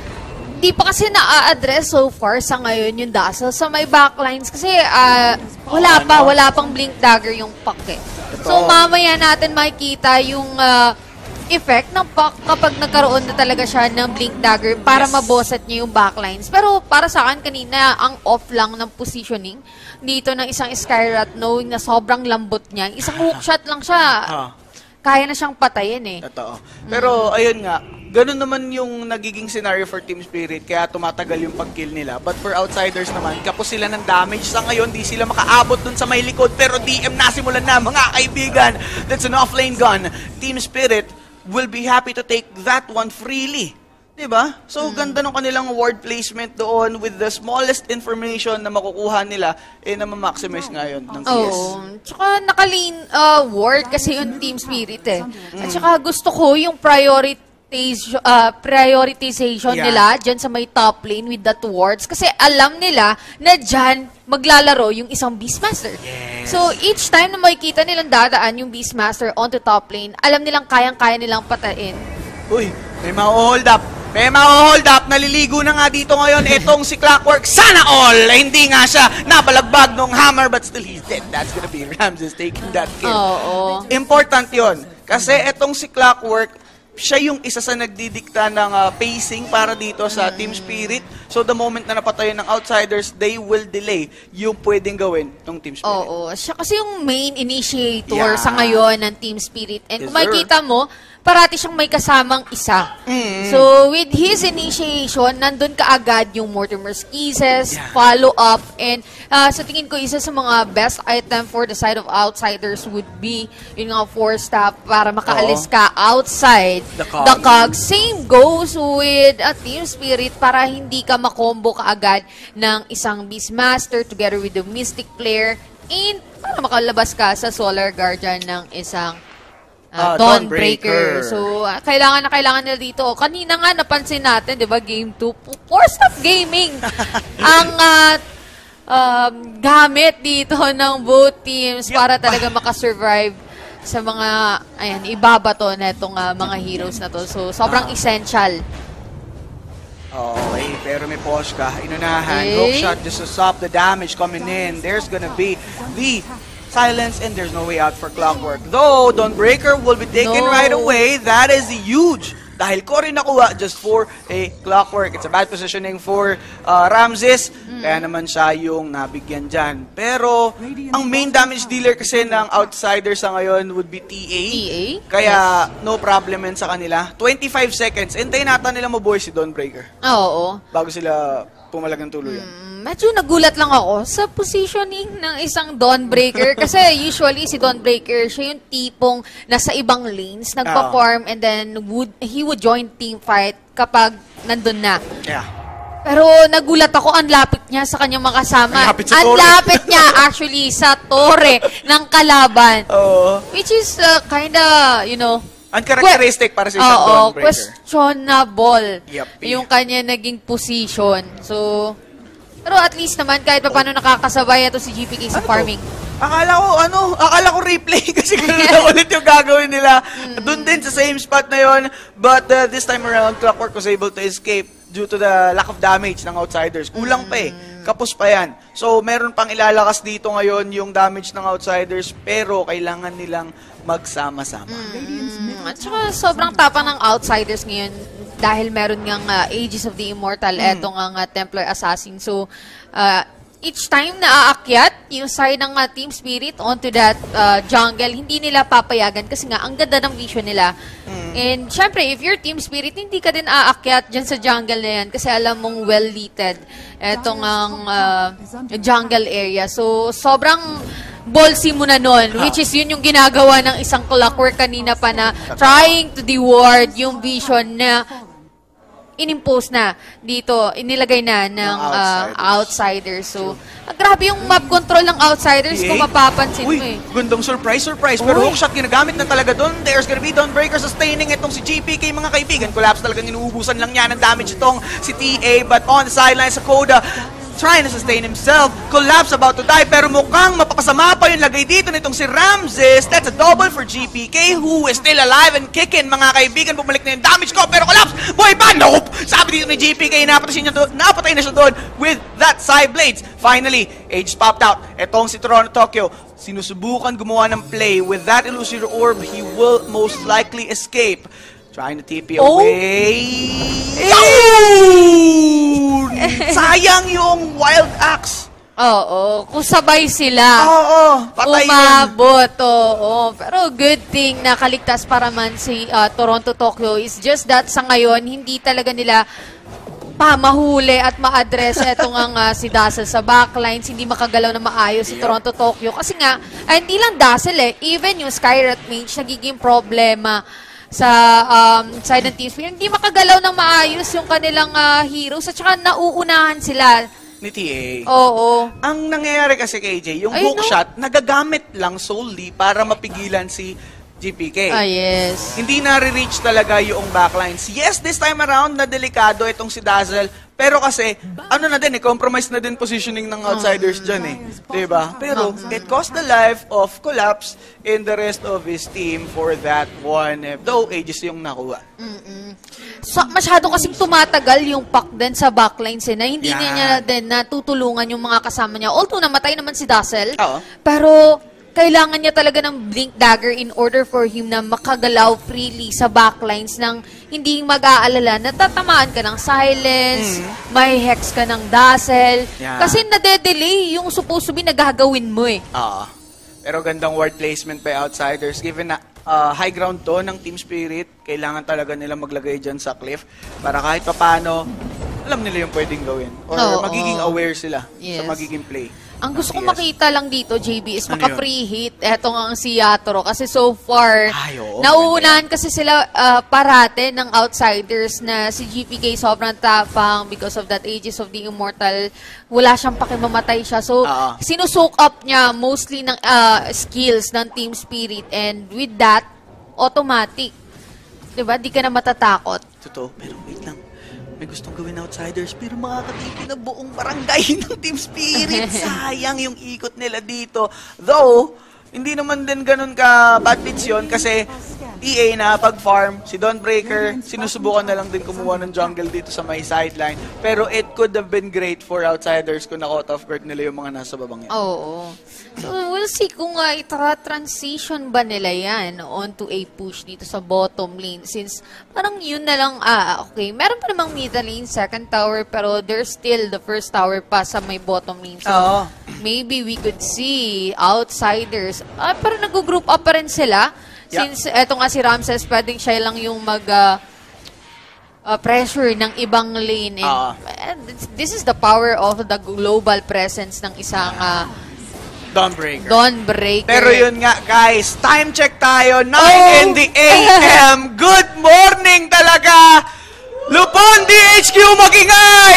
Di pa kasi na-address so far sa ngayon yung Dazzle sa may backlines kasi ah, wala pa, wala pang Blink Dagger yung pack eh. So mamaya natin makikita yung ah, effect ng pack kapag nagkaroon na talaga siya ng Blink Dagger para Yes. maboset niya yung backlines. Pero para sa akin kanina, ang off lang ng positioning dito ng isang Skywrath knowing na sobrang lambot niya. Isang hookshot lang siya. Ah. Kaya na siyang patayin eh. Totoo. Pero ayun nga, ganun naman yung nagiging scenario for Team Spirit kaya tumatagal yung pag-kill nila. But for Outsiders naman, kapos sila ng damage. Sa ngayon, di sila makaabot dun sa may likod. Pero D M nasimulan na, mga kaibigan. That's an off-lane gun. Team Spirit will be happy to take that one freely. Diba? So, ganda ng kanilang ward placement doon with the smallest information na makukuha nila eh na ma-maximize ngayon ng C S. Oo. Tsaka nakalin uh, ward kasi yung Team Spirit eh. At tsaka gusto ko yung priorities, uh, prioritization Yeah. nila dyan sa may top lane with that wards. Kasi alam nila na dyan maglalaro yung isang Beastmaster. Yes. So, each time na makikita nilang dadaan yung Beastmaster onto top lane, alam nilang kayang-kaya nilang patain. Uy, may ma-hold up. May ma-hold up. Naliligo na nga dito ngayon. Etong si Clockwork. Sana all! Eh, hindi nga siya napalagbag nung hammer but still he's dead. That's gonna be Ramses taking that kill. Oo. Important yon. Kasi etong si Clockwork, siya yung isa sa nagdidikta ng uh, pacing para dito sa Team Spirit. So the moment na napatayon ng Outsiders, they will delay yung pwedeng gawin ng Team Spirit. Oo. Siya kasi yung main initiator Yeah. sa ngayon ng Team Spirit. And Yes, kung makikita mo, parati siyang may kasamang isa. Mm. So, with his initiation, nandun kaagad yung Mortimer's Kisses, Yeah. follow-up, and uh, sa tingin ko, isa sa mga best item for the side of Outsiders would be yung nga four-stop para makaalis ka outside The cog. the cog. Same goes with a Team Spirit para hindi ka makombo kaagad ng isang Beastmaster together with the Mystic player and para makalabas ka sa Solar Guardian ng isang Uh, Ah, Dawnbreaker. Dawnbreaker. So, uh, kailangan na kailangan nila dito. Kanina nga, napansin natin, di ba, game two, four-stop gaming ang uh, um, gamit dito ng both teams Yep. para talaga makasurvive sa mga, ayan, ibabato na itong uh, mga heroes na to. So, sobrang Ah. essential. Okay, pero may Poshka. Inunahan. Okay. Hook shot just to stop the damage coming in. There's gonna be the silence and there's no way out for Clockwork. Though, Dawnbreaker will be taken No. right away. That is huge. Dahil ko rin nakuha just for a Clockwork. It's a bad positioning for uh, Ramses. Kaya naman siya yung nabigyan dyan. Pero, ang main damage dealer kasi ng Outsider sa ngayon would be T A. T A? Kaya, no problem yan sa kanila. twenty-five seconds. Hintayin nata nila mabuhay si Dawnbreaker Oo. bago sila pumalag ng tuluyan. Mm, medyo nagulat lang ako sa positioning ng isang Dawnbreaker kasi usually si Dawnbreaker siya yung tipong nasa ibang lanes nagpa-farm and then would he would join team fight kapag nandun na. Yeah. Pero nagulat ako, ang lapit niya sa kanyang mga kasama. Ang lapit sa Ang tore. lapit niya actually sa tore ng kalaban. Oo. Which is uh, kinda, you know, Uncharacteristic para sa isang Oo, Dawnbreaker. questionable Yup. yung kanya naging position. So, pero at least naman kahit pa paano nakakasabay ito si G P K sa Ano to? farming. Akala ko, ano, akala ko replay kasi gano'n na ulit yung gagawin nila. Doon din sa same spot na yon. But uh, this time around, Clockwork was able to escape due to the lack of damage ng Outsiders. Kulang pa eh. Kapos pa yan. So, meron pang ilalakas dito ngayon yung damage ng Outsiders, pero kailangan nilang magsama-sama. Mm, at saka sobrang tapang ng Outsiders ngayon dahil meron ngang uh, Aegis of the Immortal, etong ang uh, Templar Assassin. So, uh, each time na aakyat yung side ng uh, Team Spirit onto that uh, jungle, hindi nila papayagan kasi nga ang ganda ng vision nila. Mm. And syempre, if you're Team Spirit, hindi ka din aakyat dyan sa jungle na yan kasi alam mong well-leated etong ang uh, jungle area. So, sobrang ballsy mo na nun, which is yun yung ginagawa ng isang Clockwork kanina pa na trying to deward yung vision na inimpose na dito, inilagay na ng uh, outsiders. So, ah, grabe yung map control ng outsiders kung mapapansin Uy, mo eh. gandang surprise, surprise. Pero hookshot ginagamit na talaga doon. There's gonna be Dawnbreaker sustaining itong si G P K, mga kaibigan. Collapse talagang inuubusan lang niya ng damage itong si T A. But on the sidelines, sa Koda, trying to sustain himself. Collapse about to die, pero mukhang mapapasama pa yung lagay dito nitong si Ramses. That's a double for G P K, who is still alive and kicking, mga kaibigan. Bumalik na yung damage ko, pero collapse! Boy pa! Nope! Sabi dito ni G P K, napatay, niya doon, napatay na siya doon with that side blades. Finally, Age popped out. Etong si Toronto Tokyo, sinusubukan gumawa ng play. With that illusory orb, he will most likely escape. Trying to T P Oh. away. Oh! Sayang yung wild axe. Oo, kung sabay sila. Oo, patay yun. Umabot, oo. Pero good thing na kaligtas para man si uh, Toronto Tokyo is just that sa ngayon, hindi talaga nila pa mahuli at ma-address etong ang uh, si Dazzle sa backlines, hindi makagalaw na maayos si Toronto Tokyo. Kasi nga, ay, hindi lang Dazzle eh, even yung Skyrat Mage nagiging problema sa um, side ng Team Spirit. Hindi makagalaw ng maayos yung kanilang uh, heroes at saka nauunahan sila Ni T A. Oo. Ang nangyayari kasi kay Jay, yung Ay, hookshot, no? nagagamit lang solely para mapigilan si G P K. Ah, yes. Hindi na-reach talaga yung backlines. Yes, this time around, na delikado itong si Dazzle. Pero kasi, ano na din eh, compromise na din positioning ng outsiders dyan eh. Diba? Pero, it cost the life of Collapse in the rest of his team for that one. Eh, though, Aegis yung nakuha. Mm-mm. So, masyado kasing tumatagal yung pack din sa backlines eh, na hindi Yeah. niya din natutulungan yung mga kasama niya. Although namatay naman si Dazzle, Oo. pero kailangan niya talaga ng Blink Dagger in order for him na makagalaw freely sa backlines ng hindi mag-aalala na tatamaan ka ng silence, may hex ka ng Dazzle. Yeah. Kasi nade-delay yung supposed to be na gagawin mo eh. Oo. Pero gandang ward placement by outsiders. Given na uh, high ground to ng Team Spirit, kailangan talaga nila maglagay dyan sa cliff para kahit papano, alam nila yung pwedeng gawin. Or Oo. magiging aware sila Yes. sa magiging play. Ang gusto kong Yes. makita lang dito, J B, is Ano maka-free hit. Eto nga ang si Yatoro. Kasi so far, Ay, oo, nauunahan kasi sila uh, parate ng outsiders na si G P K sobrang tapang because of that Aegis of the Immortal. Wala siyang pakimamatay siya. So, Oo. sinusoak up niya mostly ng uh, skills ng Team Spirit. And with that, automatic. Diba? Di ka na matatakot. Totoo. Pero wait lang. May gustong gawin outsiders, pero makakatipi na buong barangay ng Team Spirit. Sayang yung ikot nila dito. Though, hindi naman din ganun ka bad beats yun kasi E A na pag-farm, si Dawnbreaker, sinusubukan na lang din kumuha ng jungle dito sa may sideline. Pero it could have been great for outsiders kung na-cut off guard nila yung mga nasa babang yan. Oo. So, we'll see kung uh, itra-transition ba nila yan onto a push dito sa bottom lane. Since parang yun na lang, ah, okay, meron pa namang middle lane, second tower, pero there's still the first tower pa sa may bottom lane. So, Oo. maybe we could see outsiders. Ah, pero nag-group up pa rin sila. Yeah. Since eto nga si Ramses, pwedeng siya lang yung mag... Uh, uh, pressure ng ibang lane. And, Ah. and this is the power of the global presence ng isang uh, Dawnbreaker. Dawnbreaker. Pero yun nga, guys, time check tayo, nine Oh! in the A M. Good morning talaga! Lupon D H Q magingay!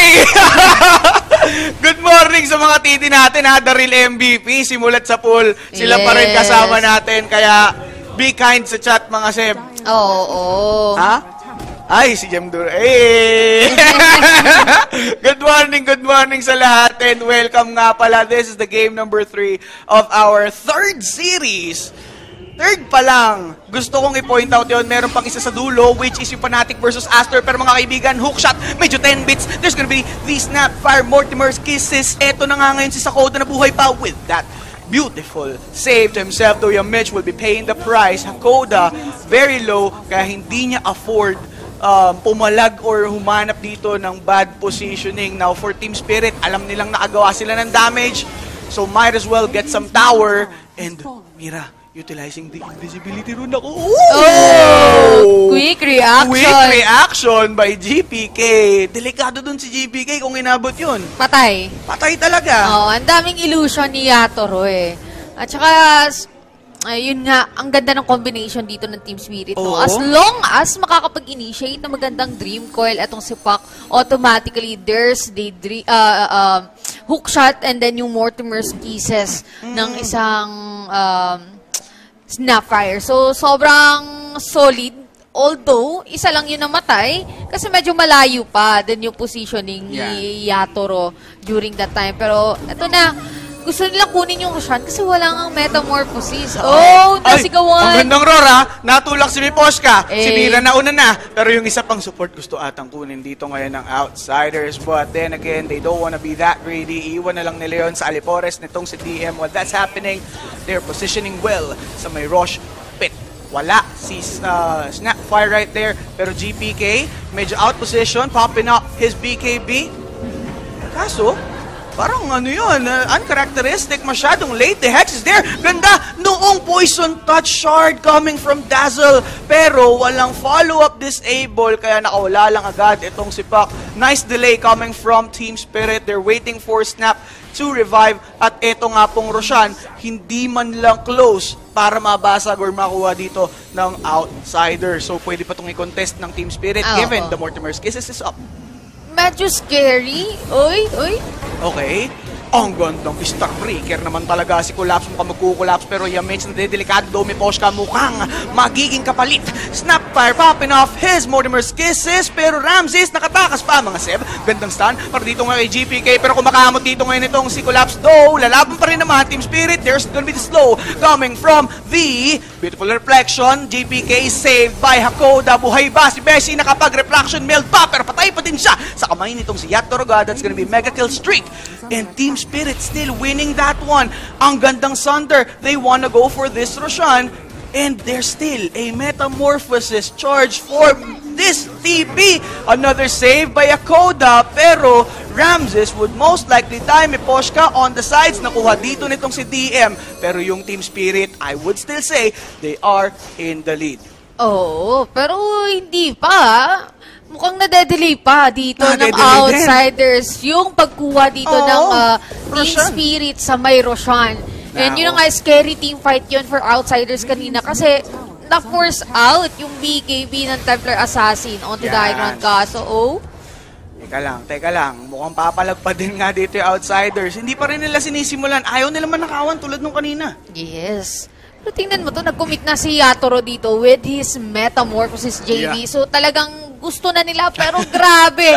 Good morning sa mga titi natin, ha? The real M V P, simulat sa pool. Sila pa rin Yes. kasama natin, kaya be kind sa chat, mga Seb. Oo. oo. Ha? Ay, si Jem Dur. Hey! Good morning, good morning sa lahat. And welcome nga pala. This is the game number three of our third series. Third pa lang. Gusto kong i-point out yun. Meron pang isa sa dulo, which is yung Fnatic versus Aster. Pero mga kaibigan, hookshot, medyo ten bits. There's gonna be the Snapfire, Mortimer's Kisses. Eto na nga ngayon si Sakoda na buhay pa with that beautiful save to himself, though yung Mitch will be paying the price. Hakoda, very low, kaya hindi niya afford um, pumalag or humanap dito ng bad positioning. Now, for Team Spirit, alam nilang nakagawa sila ng damage. So, might as well get some tower. And, Mira, utilizing the invisibility rune ako. Oh! Quick reaction. Quick reaction by G P K. Delikado dun si G P K kung inabot yun. Patay. Patay talaga. Oh, ang daming illusion ni Yatoro eh. At saka, ayun nga, ang ganda ng combination dito ng Team Spirit. No? Oo. As long as makakapag-initiate ng magandang Dream Coil atong si Pak, automatically there's the dre- uh, uh, hook shot and then yung Mortimer's Kisses mm. ng isang um, Snapfire. So, sobrang solid. Although, isa lang yun namatay kasi medyo malayo pa din yung positioning yeah. ni Yatoro during that time. Pero, eto na, gusto nilang kunin yung Roshan kasi wala nga Metamorphosis. Oh, nasigawan. Ang gandang Rora, natulak si Miposhka. Eh. Si Mira nauna na. Pero yung isa pang support gusto atang kunin dito ngayon ng Outsiders. But then again, they don't wanna be that greedy. Iwan na lang nila yun sa Alipores nitong si D M. While that's happening, they're positioning well sa may Rosh Pit. Wala si uh, Snapfire right there. Pero G P K, medyo out position, popping up his B K B. Kaso, parang ano yun, uh, uncharacteristic, masyadong late. The Hex is there. Ganda noong Poison Touch Shard coming from Dazzle. Pero walang follow-up disable, kaya nakawala lang agad itong si Pak. Nice delay coming from Team Spirit. They're waiting for Snap to revive. At eto nga pong Roshan, hindi man lang close para mabasag or makuha dito ng Outsider. So pwede pa itong i-contest ng Team Spirit Oh, given oh. the Mortimer's Kisses is up. Medyo scary. Uy, uy. Okay. Ang gandang Star Breaker naman talaga si Collapse. Mukhang magkukulaps pero yung mix na delikado daw may Poshka mukhang magiging kapalit. Snapfire popping off his Mortimer's Kisses pero Ramses nakatakas pa mga Seb. Gandang stun para dito nga kay G P K pero kumakamot dito ngayon itong si Collapse though. Lalaban pa rin naman Team Spirit. There's gonna be the slow coming from the beautiful reflection. G P K saved by Hakoda. Buhay ba si Beshi nakapag-reflection meld pa pero patay pa din siya sa kamay nitong si Yatoroga. That's gonna be mega kill streak. And Team Spirit still winning that one. Ang gandang Sunder. They wanna go for this Roshan. And there's still a Metamorphosis charge for this T P. Another save by Akoda. Pero Ramses would most likely die. May Poshka on the sides. Nakuha dito nitong si D M. Pero yung Team Spirit, I would still say, they are in the lead. Oo, pero hindi pa. Mukhang nade-delay pa dito ng Nade-delay Outsiders yung pagkuha dito Oo, ng uh, Team Roshan. Spirit sa may Roshan. And Nako. yun ang nga, scary team fight yun for Outsiders kanina kasi na-force out yung B K B ng Templar Assassin onto the Yan. high ground. Kaso, oh, Teka lang, teka lang. Mukhang papalagpad din nga dito yung Outsiders. Hindi pa rin nila sinisimulan. Ayaw nila manakawan tulad nung kanina. yes. Pero tingnan mo to, nag-commit na si Yatoro dito with his Metamorphosis J V. Yeah. So talagang gusto na nila pero grabe.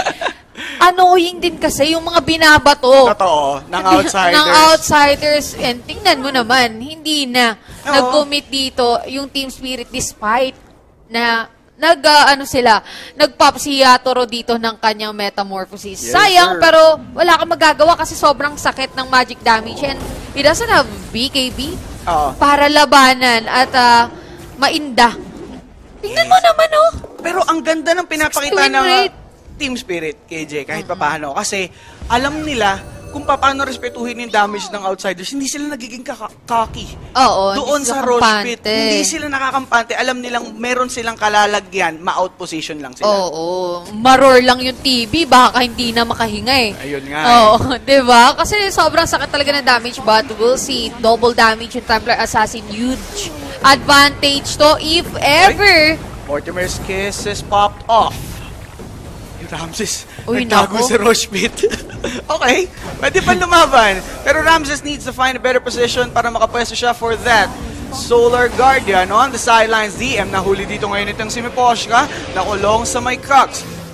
Annoying din kasi yung mga binabato. Totoo, ng Outsiders. ng Outsiders. And tingnan mo naman, hindi na Oo. nag-commit dito yung Team Spirit despite na nag, uh, ano sila, nag-pop si Yatoro dito ng kanyang Metamorphosis. Yes, Sayang, sir. pero wala kang magagawa kasi sobrang sakit ng magic damage and he doesn't have B K B Oo. para labanan at uh, mainda. Tingnan mo naman, oh. Pero ang ganda ng pinapakita Six to win ng uh, rate. Team Spirit, K J, kahit pa paano. Kasi alam nila kung paano respetuhin yung damage ng Outsiders. Hindi sila nagiging kaka- cocky. Oo, Doon hindi sa sila Roche Pit, kampante. hindi sila nakakampante. Alam nilang meron silang kalalagyan, ma-out position lang sila. Oo, maror lang yung T V, baka hindi na makahinga eh. Ayun nga Oo, di ba? Kasi sobrang sakit talaga ng damage, but we'll see. Double damage yung Templar Assassin. Huge advantage to if ever. Mortimer's Kisses popped off. Yung Ramses, Uy, nagtago nako. sa Roche Pit. Okay, pwede pa lumaban. Pero Ramses needs to find a better position para makapwesto siya for that. Solar Guardian on the sidelines. D M nahuli dito ngayon itong si Miposhka. Nakulong sa may Crux.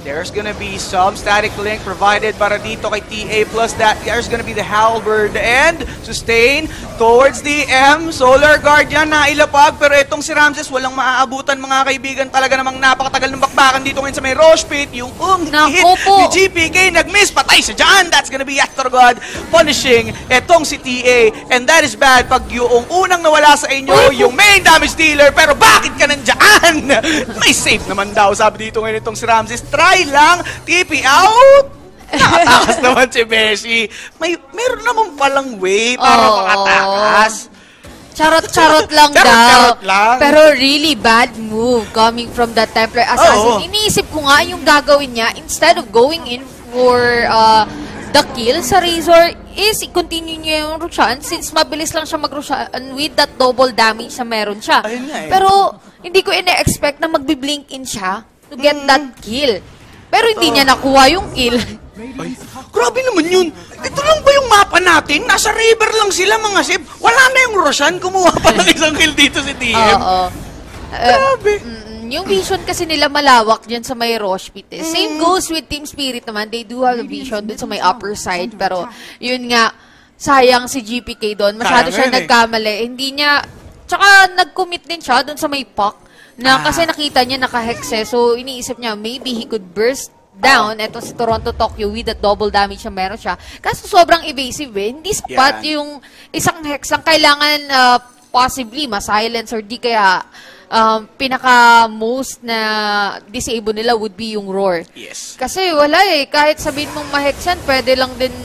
There's gonna be some static link provided para dito kay T A, plus that there's gonna be the halberd and sustain towards the M. Solar Guardian na ilapag, pero itong si Ramses walang maaabutan mga kaibigan. Talaga namang napakatagal ng bakbakan dito ngayon sa may Roche Pit. Yung um, hit ni G P K nag-miss, patay siya dyan. That's gonna be Actor God punishing etong si T A, and that is bad pag yung unang nawala sa inyo, yung main damage dealer, pero bakit ka nandyan? May safe naman daw, sabi dito ngayon itong si Ramses. Try lang, T P out! Nakatakas naman si Beshi. May, meron naman palang way para oh. makatakas. Charot-charot lang charot, daw. Charot lang. Pero really bad move coming from the Templar Assassin. Oh. Iniisip ko nga yung gagawin niya, instead of going in for uh, the kill sa Razor, is i-continue niya yung Roshan since mabilis lang siya mag-Roshan with that double damage na meron siya. Ayun nga eh. Pero hindi ko ina-expect na magbi-blink in siya to get mm. that kill. Pero hindi oh. niya nakuha yung kill. Ay, grabe naman yun. Ito lang ba yung mapa natin? Nasa river lang sila mga sip. Wala na yung Roshan. Kumuha pa ng isang kill dito si T M. Oo. Grabe. Uh, yung vision kasi nila malawak dyan sa may Roche Pit. Eh. Same goes with Team Spirit naman. They do have a vision dun sa may upper side. Pero yun nga, sayang si G P K doon. Masyado siya eh. nagkamali. Hindi niya, tsaka nag-commit din siya dun sa may puck. Na ah. kasi nakita niya naka-hexe. So iniisip niya, maybe he could burst down. Ito si Toronto Tokyo with that double damage na meron siya. Kaso sobrang evasive eh. Hindi spot yeah. yung isang hex ang kailangan uh, possibly ma-silence or di kaya um, pinaka-most na disable nila would be yung roar. Yes. Kasi wala eh. Kahit sabihin mong ma-hex yan, pwede lang din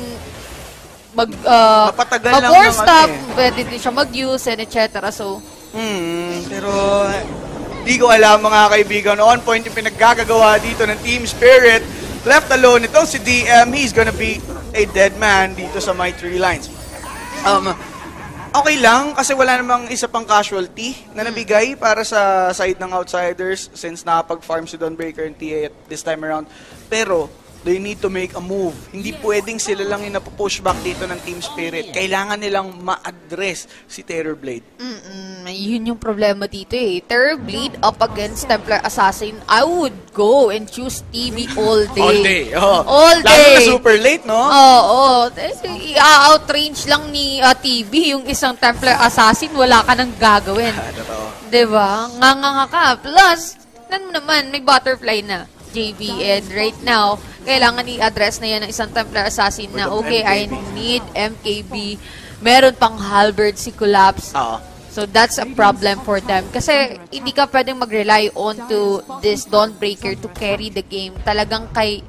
mag uh, Mapatagal lang mag-four ng stop, ano eh. pwede din siya mag-use and et cetera. So, Hmm, pero di ko alam mga kaibigan. On point yung pinaggagawa dito ng Team Spirit. Left alone, itong si D M, he's gonna be a dead man dito sa my three lines. Um, okay lang kasi wala namang isa pang casualty na nabigay para sa side ng Outsiders since nakapag-farm si Dawnbreaker and T A at this time around. Pero they need to make a move. Hindi pwedeng sila lang yung napupush back dito ng Team Spirit. Kailangan nilang ma-address si Terrorblade. Mm-mm, yun yung problema dito eh. Terrorblade up against Templar Assassin. I would go and choose T V all day. All day. Oh. All day. Lalo na super late, no? Oo. Oh, I-outrange lang ni uh, T V yung isang Templar Assassin. Wala ka nang gagawin. Totoo. Diba? Nga-nga ka. Plus, nan naman, may butterfly na. J B, and right now, kailangan i-address na yan ng isang Templar Assassin na, okay, I need M K B. Meron pang halberd si Collapse. Oo. So, that's a problem for them. Kasi, hindi ka pwedeng mag-rely on to this Dawnbreaker to carry the game. Talagang kay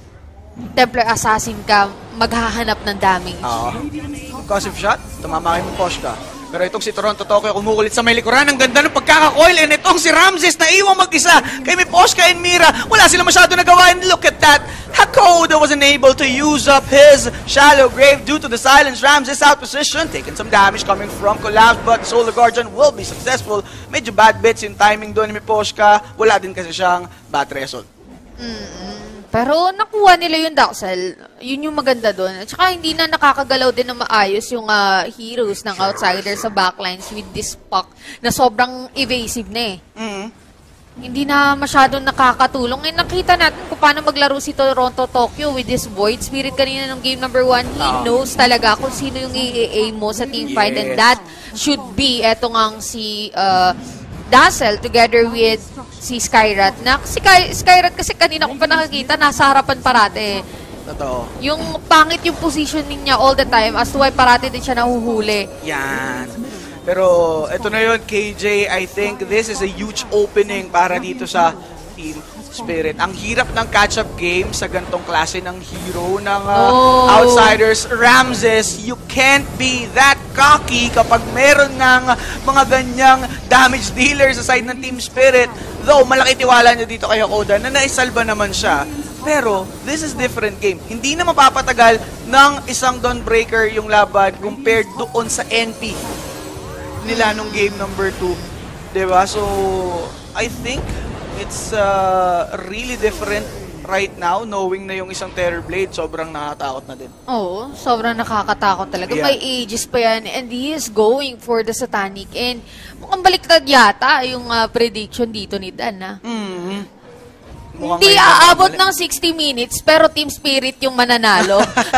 Templar Assassin ka, maghahanap ng damage. Oo. Concussive shot, tumama kayo mo push ka. Pero itong si Toronto Tokyo kumukulit sa may likuran. Ang ganda ng pagkaka-coil. And itong si Ramses na iwang mag-isa. Kay may Poshka and Mira. Wala sila masyado nagawa. And look at that. Hakoda wasn't able to use up his shallow grave due to the silence. Ramses out position. Taking some damage coming from Collapse. But Solar Guardian will be successful. Medyo bad bits yung timing doon ni Poshka. Wala din kasi siyang bad result. Mm-mm. Pero nakuha nila yung Daxel. Yun yung maganda doon. At saka hindi na nakakagalaw din na maayos yung uh, heroes ng Outsiders sa backlines with this puck na sobrang evasive na eh. Mm-hmm. Hindi na masyadong nakakatulong. Eh, nakita natin kung paano maglaro si Toronto Tokyo with this Void Spirit kanina ng game number one. He uh, knows talaga kung sino yung i-aim mo sa teamfight. Yes. And that should be etong ang si uh, Dazzle together with si Skyrat. Na, si Sky, Skyrat kasi kanina ko pa nakakita, nasa harapan parate. Totoo. Yung pangit yung positioning niya all the time as to why parate din siya nahuhuli. Yan. Pero ito na yun, K J, I think this is a huge opening para dito sa Team Spirit. Ang hirap ng catch-up game sa gantong klase ng hero ng uh, oh. Outsiders. Ramses, you can't be that cocky kapag meron ng mga ganyang damage dealer sa side ng Team Spirit. Though, malaki tiwala niya dito kay Hakoda na naisalba naman siya. Pero, this is different game. Hindi na mapapatagal ng isang Dawnbreaker yung laban compared doon sa N P nila nung game number two. Diba? So, I think it's uh, really different right now, knowing na yung isang Terrorblade, sobrang nakakatakot na din. Oo, sobrang nakakatakot talaga. Yeah. May ages pa yan, and he is going for the Satanic. And mukhang baliktad yata yung uh, prediction dito ni Dan, ha? Mm-hmm. mukhang Hindi ngayon aabot lang ng sixty minutes, pero team spirit yung mananalo.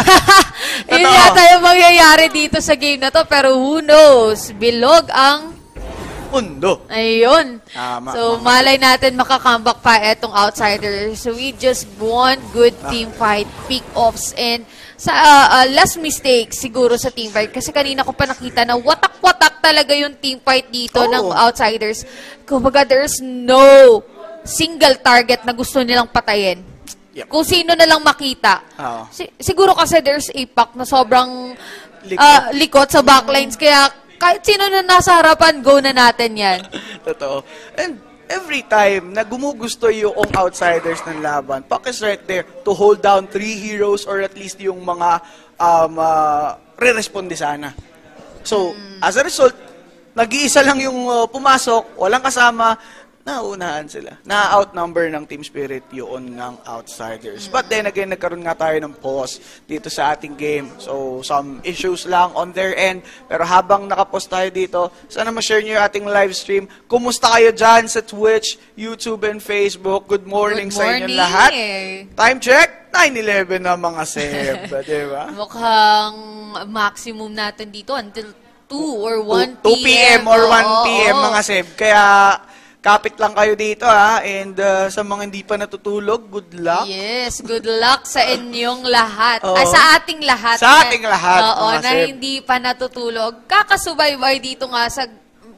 Yun Totoo. yata yung mangyayari dito sa game na to, pero who knows? Bilog ang mundo. ayun. Tama, So, mga- malay natin makakambak pa etong outsider. So, we just want good team fight, pick-offs, and sa uh, uh, last mistake siguro sa team fight. Kasi kanina ko pa nakita na watak-watak talaga yung team fight dito Oo. ng outsiders. Kumbaga, there's no single target na gusto nilang patayin. Yep. Kung sino na lang makita. Oo. Si- siguro kasi there's a pack na sobrang Likot. ah, likot sa backlines. Kaya kahit sino na nasa harapan, go na natin yan. Totoo. And every time na gumugusto yung outsiders ng laban, Puck is right there to hold down three heroes or at least yung mga um, uh, re-responde sana. So, as a result, nag-iisa lang yung uh, pumasok, walang kasama, nauunahan sila. Na-outnumber ng Team Spirit yun ng outsiders. But then again, nagkaroon nga tayo ng pause dito sa ating game. So, some issues lang on their end. Pero habang nakapause tayo dito, sana ma-share nyo yung ating live stream. Kumusta kayo dyan sa Twitch, YouTube, and Facebook? Good morning, Good sa inyong morning. lahat. Time check, nine eleven na mga seb. Di ba? Mukhang maximum natin dito until two or one two p m or one p m Oo, mga seb. Kaya kapit lang kayo dito ha. And uh, sa mga hindi pa natutulog, good luck. Yes, good luck sa inyong lahat. Oo. Ah, sa ating lahat. Sa ating lahat, Oo, mga na seb. hindi pa natutulog. Kakasubaybay dito nga sa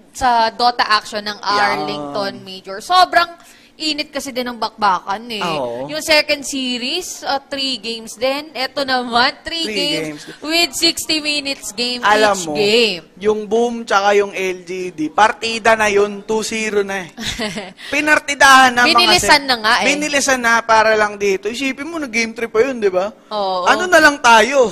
sa Dota action ng Arlington Major. Sobrang init kasi din ng bakbakan eh. Oo. Yung second series, uh, three games din. Ito naman, three, Three games, games. with sixty minutes game Alam each mo, game. yung Boom tsaka yung L G D, partida na yun, two zero na eh. Pinartidahan na mga Binilisan seb. na nga eh. Binilisan na para lang dito. Isipin mo, nag-game three pa yun, di ba? Oo. Ano na lang tayo?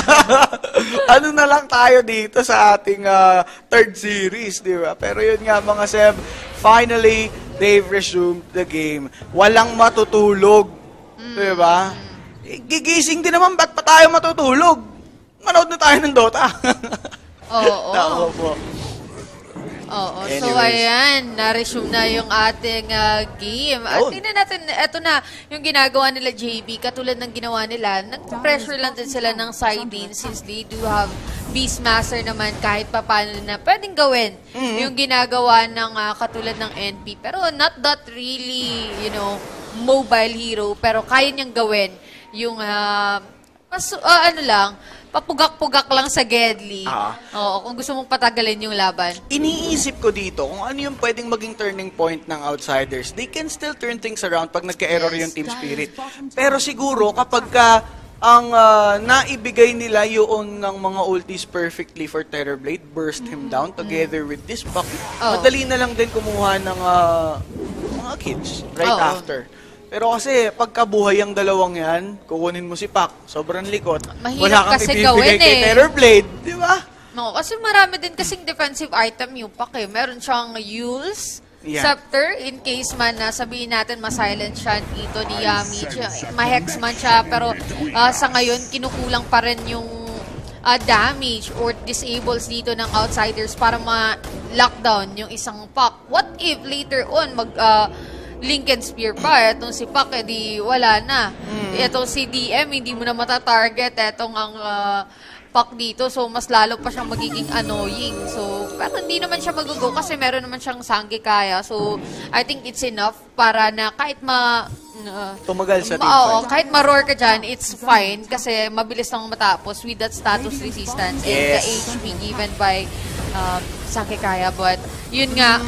ano na lang tayo dito sa ating ah, third series, di ba? Pero yun nga mga seb, finally, they've resumed the game. Walang matutulog. Di ba? Eh, Gigising din naman, ba't pa tayo matutulog? Manood na tayo ng Dota. Oo. Tama po. Oo. So, Anyways. ayan. Na-resume na yung ating ah, game. At Yun. tingnan natin, eto na, yung ginagawa nila J B, katulad ng ginawa nila, nag-pressure lang din sila ng side lane since they do have Beastmaster naman kahit pa paano na pwedeng gawin yung ginagawa ng ah, katulad ng N P. Pero not that really, you know, mobile hero, pero kaya niyang gawin yung, ah, mas, ah, ano lang, papugak-pugak lang sa Gedli. Ah. Oo, kung gusto mong patagalin yung laban. Iniisip ko dito kung ano yung pwedeng maging turning point ng outsiders. They can still turn things around pag nagka-error yung team spirit. Pero siguro kapag ka ang ah, naibigay nila yung ng mga ultis perfectly for Terrorblade, burst him down together with this Puck, Oh. madali na lang din kumuha ng ah, mga kills right Oo. after. Pero kasi pagkabuhay ang dalawang yan, kukunin mo si Puck, sobrang likot. Mahirap Wala kang kasi ibibigay gawin kay eh. Terrorblade, di ba? No, kasi marami din kasing defensive item yung Puck eh. Meron siyang Yules, Yeah. Scepter, in case man na sabihin natin ma-silent siya dito ni Yami. Ma-hex man siya, pero ah, sa ngayon, kinukulang pa rin yung ah, damage or disables dito ng outsiders para ma-lockdown yung isang Puck. What if later on mag... ah, Link and Spear pa, etong si Puck, eh, di wala na. Etong si D M, hindi mo na matatarget, etong ang ah, Puck dito, so mas lalo pa siyang magiging annoying. So, pero hindi naman siya mag-go kasi meron naman siyang Sangge kaya. So, I think it's enough para na kahit ma... ah, Tumagal sa team ma- oo, fight. kahit ma-roar ka dyan, it's fine kasi mabilis lang matapos with that status resistance and the Yes. H P given by um, Sangge kaya. But, yun nga,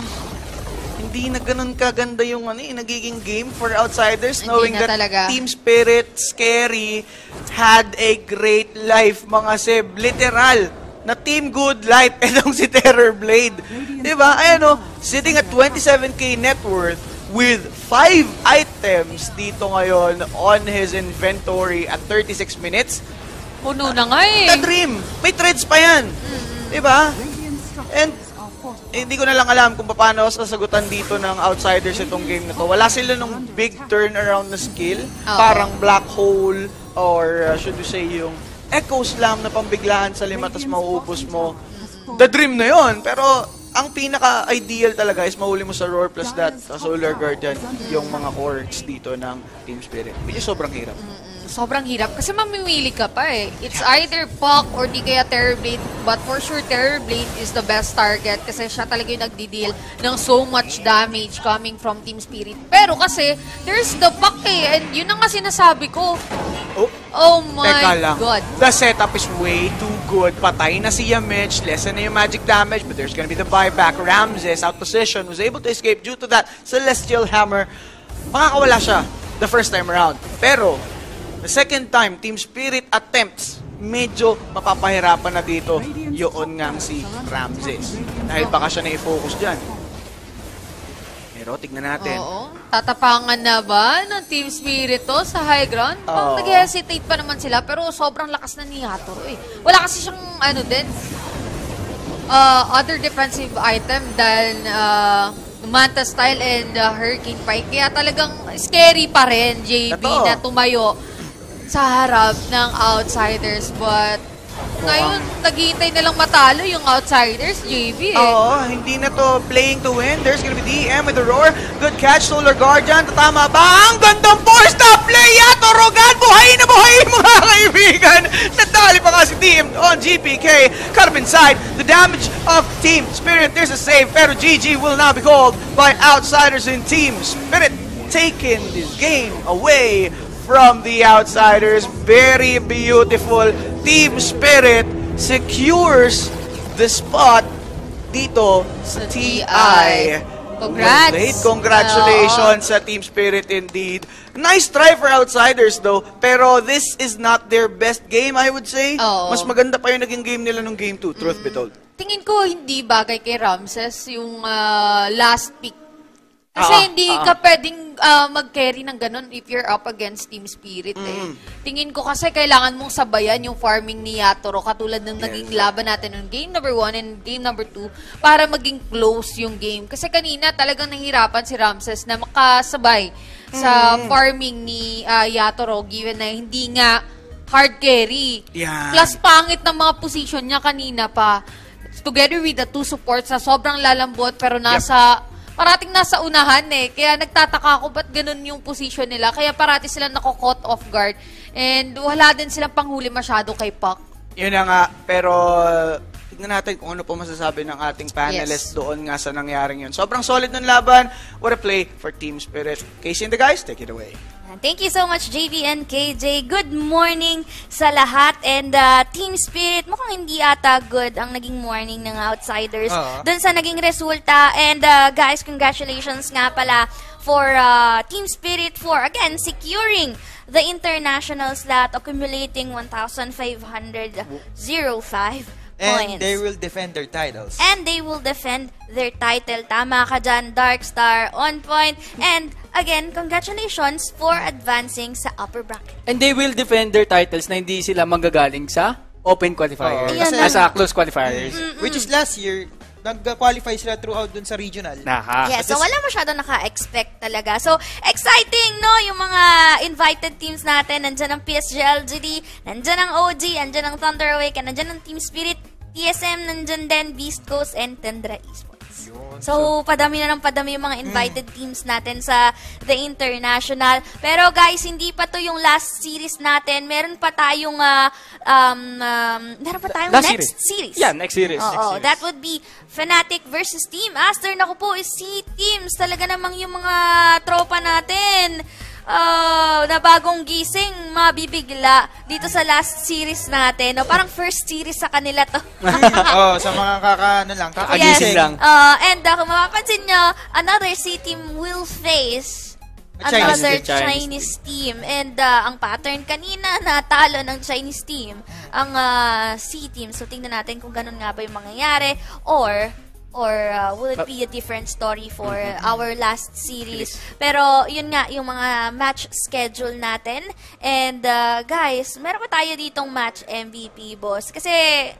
Hindi na ganun kaganda yung ano, eh, nagiging game for outsiders, Hindi knowing na that talaga. Team Spirit, Scary, had a great life, mga seb. Literal, na Team Good Life, etong si Terrorblade. Diba? Ayan o, sitting at twenty-seven K net worth with five items dito ngayon on his inventory at thirty-six minutes. puno na nga eh. The dream! May threads pa yan! Diba? And eh, hindi ko na lang alam kung paano sasagutan dito ng outsiders itong game na to. Wala sila nung big turnaround na skill. Oo. Parang black hole or uh, should we say yung echo slam na pambiglaan sa lima tas mauubos mo. The dream na yon. Pero ang pinaka-ideal talaga is mahuli mo sa Roar plus that uh, Solar Guardian yung mga cores dito ng Team Spirit. Which is sobrang hirap. Mm, sobrang hirap kasi mamimili ka pa eh. It's either Puck or di kaya Terrorblade, but for sure Terrorblade is the best target kasi siya talaga yung nagdi-deal ng so much damage coming from Team Spirit. Pero kasi there's the Puck eh, and yun ang nga sinasabi ko. Oh, Oh my teka lang. God. The setup is way too good. Patay na si Yamich, lessen na yung magic damage, but there's gonna be the buyback. Ramses, out position, was able to escape due to that Celestial Hammer. Makakawala siya the first time around. Pero, the second time, Team Spirit attempts, medyo mapapahirapan na dito yun ngang si Ramses. Dahil baka siya na-focus dyan. Pero, tignan natin. Oo. Tatapangan na ba ng Team Spirit to sa high ground? Pang Oo. nag-hesitate pa naman sila, pero sobrang lakas na ni Hatoro eh. Wala kasi siyang, ano din, uh, other defensive item than uh, Manta Style and uh, Hurricane Pike. Kaya talagang scary pa rin, J B, Totoo. na tumayo sa harap ng outsiders. But ngayon, naghihintay na lang matalo yung outsiders, J B eh. Oo, hindi na to playing to win. There's gonna be D M with the roar. Good catch, Solar Guardian. Tatama ba? Ang gandang four-stop play! Yato, Rogan! Buhayin na buhayin, mga kaibigan! Nadali pa nga si Team on G P K. Cut up inside. The damage of Team Spirit. There's a save. Pero G G will now be called by outsiders in Team Spirit. Taking this game away from the outsiders. Very beautiful. Team Spirit secures the spot dito sa T I. Congrats! Well, congratulations sa Team Spirit indeed. Nice try for outsiders though, pero this is not their best game, I would say. Oo. Mas maganda pa yung naging game nila nung game two, truth be told. Tingin ko hindi bagay kay Ramses yung uh, last pick. Kasi Ah, hindi ah. ka pwedeng uh, mag-carry ng ganun if you're up against Team Spirit eh. Mm. Tingin ko kasi kailangan mong sabayan yung farming ni Yatoro katulad ng naging laban natin ng game number one and game number two para maging close yung game. Kasi kanina talagang nahirapan si Ramses na makasabay sa Mm. farming ni uh, Yatoro given na hindi nga hard carry. Yan. Plus pangit ng mga position niya kanina pa. Together with the two supports na sobrang lalambot pero nasa parating nasa unahan eh. Kaya nagtataka ako ba't ganun yung position nila. Kaya parati sila nako-caught off guard. And wala din silang panghuli masyado kay Puck. Yun na nga, pero tignan natin kung ano po masasabi ng ating panelists Yes. doon nga sa nangyaring yun. Sobrang solid ng laban. What a play for Team Spirit. Casey and the guys, take it away. Thank you so much, J V and K J. Good morning sa lahat. And uh, Team Spirit, mukhang hindi ata good ang naging morning ng outsiders Oo. dun sa naging resulta. And uh, guys, congratulations nga pala for uh, Team Spirit for, again, securing the international slot, accumulating one thousand five hundred five And points. they will defend their titles. And they will defend their title. Tama ka dyan, Darkstar, on point. And again, congratulations for advancing sa upper bracket. And they will defend their titles na hindi sila manggagaling sa open qualifiers. Oo, kasi- Ah, sa close qualifiers. Which is last year, nag-qualify sila throughout dun sa regional. Naha. Yes, so wala masyado naka-expect talaga. So, exciting, no? Yung mga invited teams natin. Nandyan ang P S G L G D, nandyan ang O G, nandyan ang Thunder Awake, nandyan ang Team Spirit, T S M, nandyan din, Beast Coast, and Tendra Esports. So, padami na ng padami yung mga invited teams natin sa The International. Pero guys, hindi pa to yung last series natin. Meron pa tayong uh, um, um, meron pa tayong Last next series. series. Yeah, next series. Oo, Next series. that would be Fnatic versus Team Aster. Naku po, is si Teams. Talaga namang yung mga tropa natin. Uh, na bagong gising, mabibigla dito sa last series natin. No? Parang first series sa kanila to. Oh, sa mga kaka, ano lang, Kakagising lang. Uh, and uh, kung mapapansin nyo, another C team will face A Chinese another team. Chinese Chinese team. And uh, ang pattern kanina, natalo ng Chinese team ang uh, C team. So tingnan natin kung ganun nga ba yung mangyayari or or uh, will it be a different story for our last series. Pero yun nga yung mga match schedule natin. And uh, guys, meron pa tayo ditong match M V P, boss. Kasi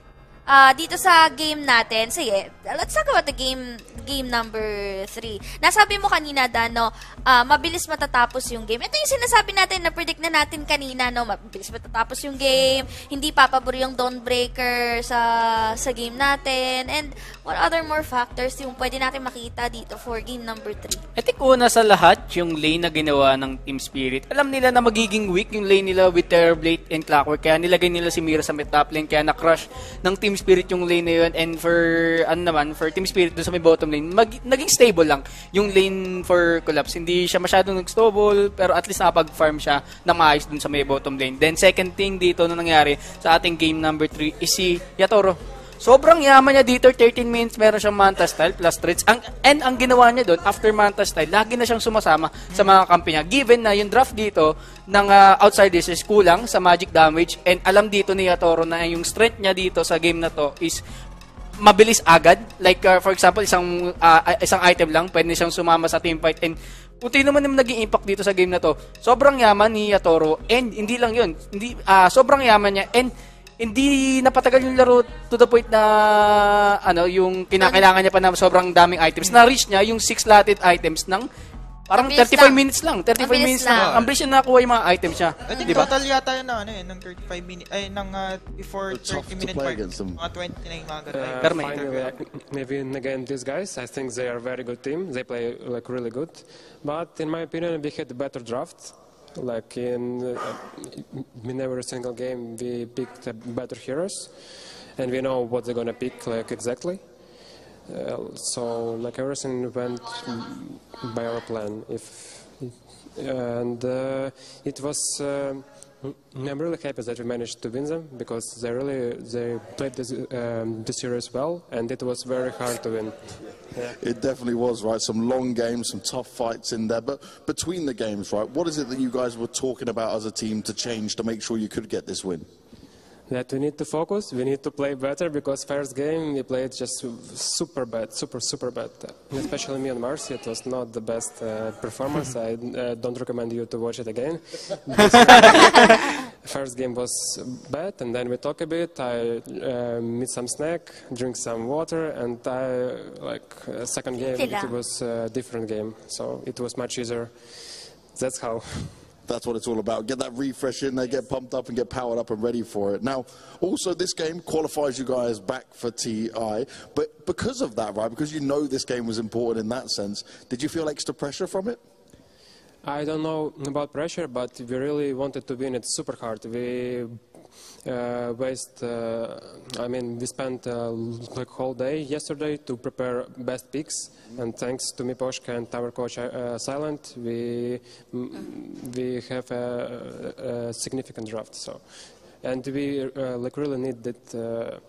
uh, dito sa game natin, sige, let's talk about the game game number three. Nasabi mo kanina, Dano, uh, mabilis matatapos yung game. Ito yung sinasabi natin, na-predict na natin kanina, no? Mabilis matatapos yung game, hindi papabor yung Dawnbreaker sa sa game natin, and what other more factors yung pwede natin makita dito for game number three? I think una sa lahat, yung lane na ginawa ng Team Spirit. Alam nila na magiging weak yung lane nila with Terrorblade and Clockwork. Kaya nilagay nila si Mira sa mid top lane. Kaya na-crush ng Team Spirit yung lane na yun. And for, ano naman, for Team Spirit dun sa may bottom lane, mag, naging stable lang yung lane for Collapse. Hindi siya masyadong nag-stable, pero at least nakapag-farm siya na maayos dun sa may bottom lane. Then second thing dito na nangyari sa ating game number three is si Yatoro. Sobrang yaman niya dito, thirteen minutes meron siyang Manta Style plus threats. Ang, and ang ginawa niya doon, after Manta Style, lagi na siyang sumasama sa mga kampi niya. Given na yung draft dito ng uh, Outsiders is kulang sa magic damage, and alam dito ni Yatoro na yung strength niya dito sa game na to is mabilis agad. Like, uh, for example, isang uh, isang item lang, pwede siyang sumama sa teamfight. And puti naman naman naging impact dito sa game na to. Sobrang yaman ni Yatoro. And hindi lang yun. Hindi, uh, sobrang yaman niya. And hindi napatagal yung laro to the point na ano yung kinakailangan niya pa na sobrang daming items. Na-reach niya yung six slotted items ng parang Mabilis thirty-five lang. minutes lang. thirty-five Mabilis minutes lang. lang. Ang bilis niya nakuha yung mga items niya. I think Diba? total yata yun na ano eh, ng thirty-five minutes, ay, ng uh, before It's tough thirty to minute play mark, against them. mga twenty-nine, mga ganun. Uh, Perme. finally, uh, maybe again these guys. I think they are a very good team. They play like really good, but in my opinion, we had a better draft. Like in uh, in every single game, we picked uh, better heroes, and we know what they're gonna pick like exactly. Uh, so like everything went by our plan. If and uh, it was. Uh, I'm really happy that we managed to win them because they really they played this, um, this series well, and it was very hard to win. Yeah. It definitely was, right? Some long games, some tough fights in there. But between the games, right, what is it that you guys were talking about as a team to change to make sure you could get this win? That we need to focus, we need to play better, because first game we played just super bad, super, super bad. Especially me and Marcy, it was not the best uh, performance. I uh, don't recommend you to watch it again. First game was bad, and then we talk a bit, I uh, meet some snack, drink some water, and I, like, uh, second game, Sila. it was a different game, so it was much easier. That's how. That's what it's all about. Get that refresh in there, get pumped up and get powered up and ready for it. Now, also this game qualifies you guys back for T I, but because of that, right, because you know this game was important in that sense, did you feel extra pressure from it? I don't know about pressure, but we really wanted to win it super hard. We uh, waste, uh, I mean, we spent uh, like whole day yesterday to prepare best picks, and thanks to me, Poshka, and our coach uh, Silent, we we have a, a significant draft. So. And we uh, like really needed uh,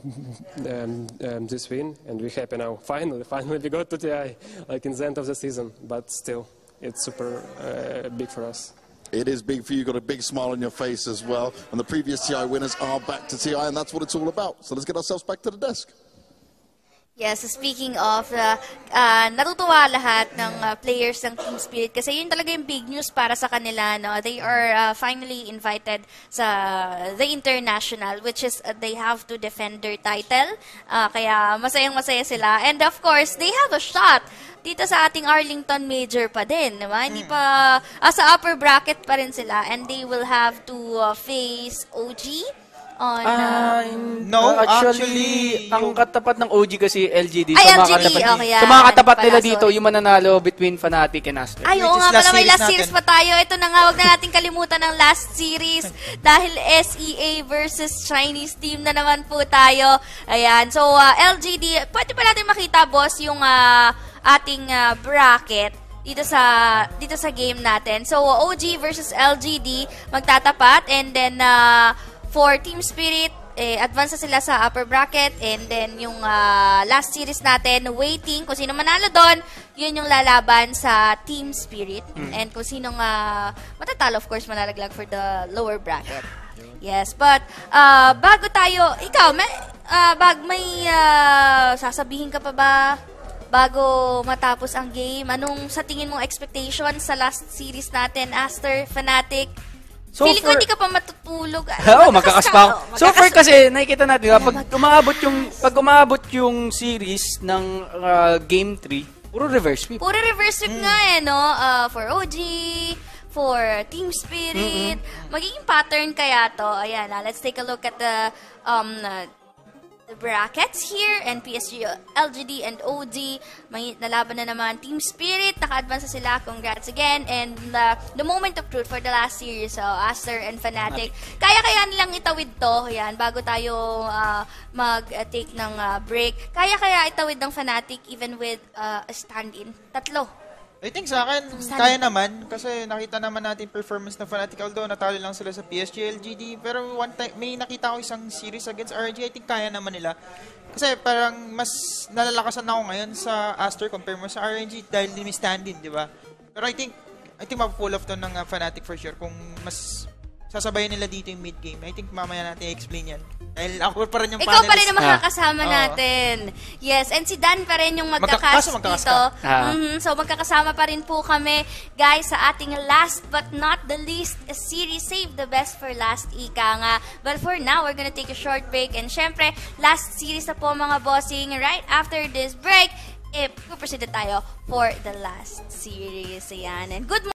um, um, this win, and we're happy now. Finally, finally we got to T I, like in the end of the season. But still, it's super uh, big for us. It is big for you. Got a big smile on your face as well. And the previous T I winners are back to T I, and that's what it's all about. So let's get ourselves back to the desk. Yes, speaking of, uh, uh, natutuwa lahat ng uh, players ng Team Spirit kasi yun talaga yung big news para sa kanila. No? They are uh, finally invited sa the International, which is uh, they have to defend their title. Uh, kaya masayang-masaya sila. And of course, they have a shot dito sa ating Arlington Major pa din. Diba? Hindi pa, uh, sa upper bracket pa rin sila. And they will have to uh, face O G on... Uh, Ah, No, uh, actually, actually, ang yung- katapat ng O G kasi L G D. Ay, sa mga L G D, katapat, okay, yan. sa mga katapat Ano nila pala, dito, sorry. yung mananalo between Fnatic and Aster. Ay, oo Which is nga last pala, may series last series natin. pa tayo. Ito na nga, wag na natin kalimutan ng last series dahil S E A versus Chinese team na naman po tayo. Ayan, so uh, L G D, pwede pa natin makita, boss, yung uh, ating uh, bracket dito sa dito sa game natin. So O G versus L G D magtatapat, and then uh, for Team Spirit, eh, advance na sila sa upper bracket, and then yung uh, last series natin, waiting, kung sino manalo doon, yun yung lalaban sa Team Spirit. Mm. And kung sinong uh, matatalo, of course, manalaglag for the lower bracket. Yes, but uh, bago tayo, ikaw, may, uh, bag, may uh, sasabihin ka pa ba bago matapos ang game? Anong sa tingin mong expectations sa last series natin, Aster, Fnatic? So Feeling ko for- hindi ka pa matutulog. Oo, magkakaspa. Magkakas- So far kasi nakikita natin, ah, pag umabot yung pag umabot yung series ng ah, game three, puro reverse sweep. Puro reverse sweep nga eh, no? Uh, for O G, for Team Spirit. Magiging pattern kaya to. Ayan, ah, let's take a look at the um uh, the brackets here, and P S G, L G D, and O D. May nalaban na naman Team Spirit. Naka-advance na sila. Congrats again. And uh, the moment of truth for the last series, so Aster and Fnatic. Kaya-kaya nilang itawid to, yan, bago tayo uh, mag-take ng uh, break. Kaya-kaya itawid ng Fnatic even with uh, a stand-in. Tatlo. I think sa akin, kaya naman. Kasi nakita naman natin performance ng Fnatic. Although natalo lang sila sa P S G L G D. Pero one time, may nakita ko isang series against R G. I think kaya naman nila. Kasi parang mas nalalakasan ako ngayon sa Aster compare mo sa R N G dahil may stand-in, di ba? Pero I think, I think mapupull off to ng uh, Fnatic for sure. Kung mas sasabayan nila dito yung mid-game. I think mamaya natin i-explain yan. Dahil ako pa rin yung Ikaw panelist. pa rin ang makakasama Ah. natin. Yes, and si Dan pa rin yung Magka- magkakas kaso magkakas dito. ka. Ah. Mhm, so magkakasama pa rin po kami, guys, sa ating last but not the least series. Save the best for last, ika nga. But for now, we're gonna take a short break. And syempre, last series na po mga bossing. Right after this break, eh, puproceed na tayo for the last series. Ayan. And good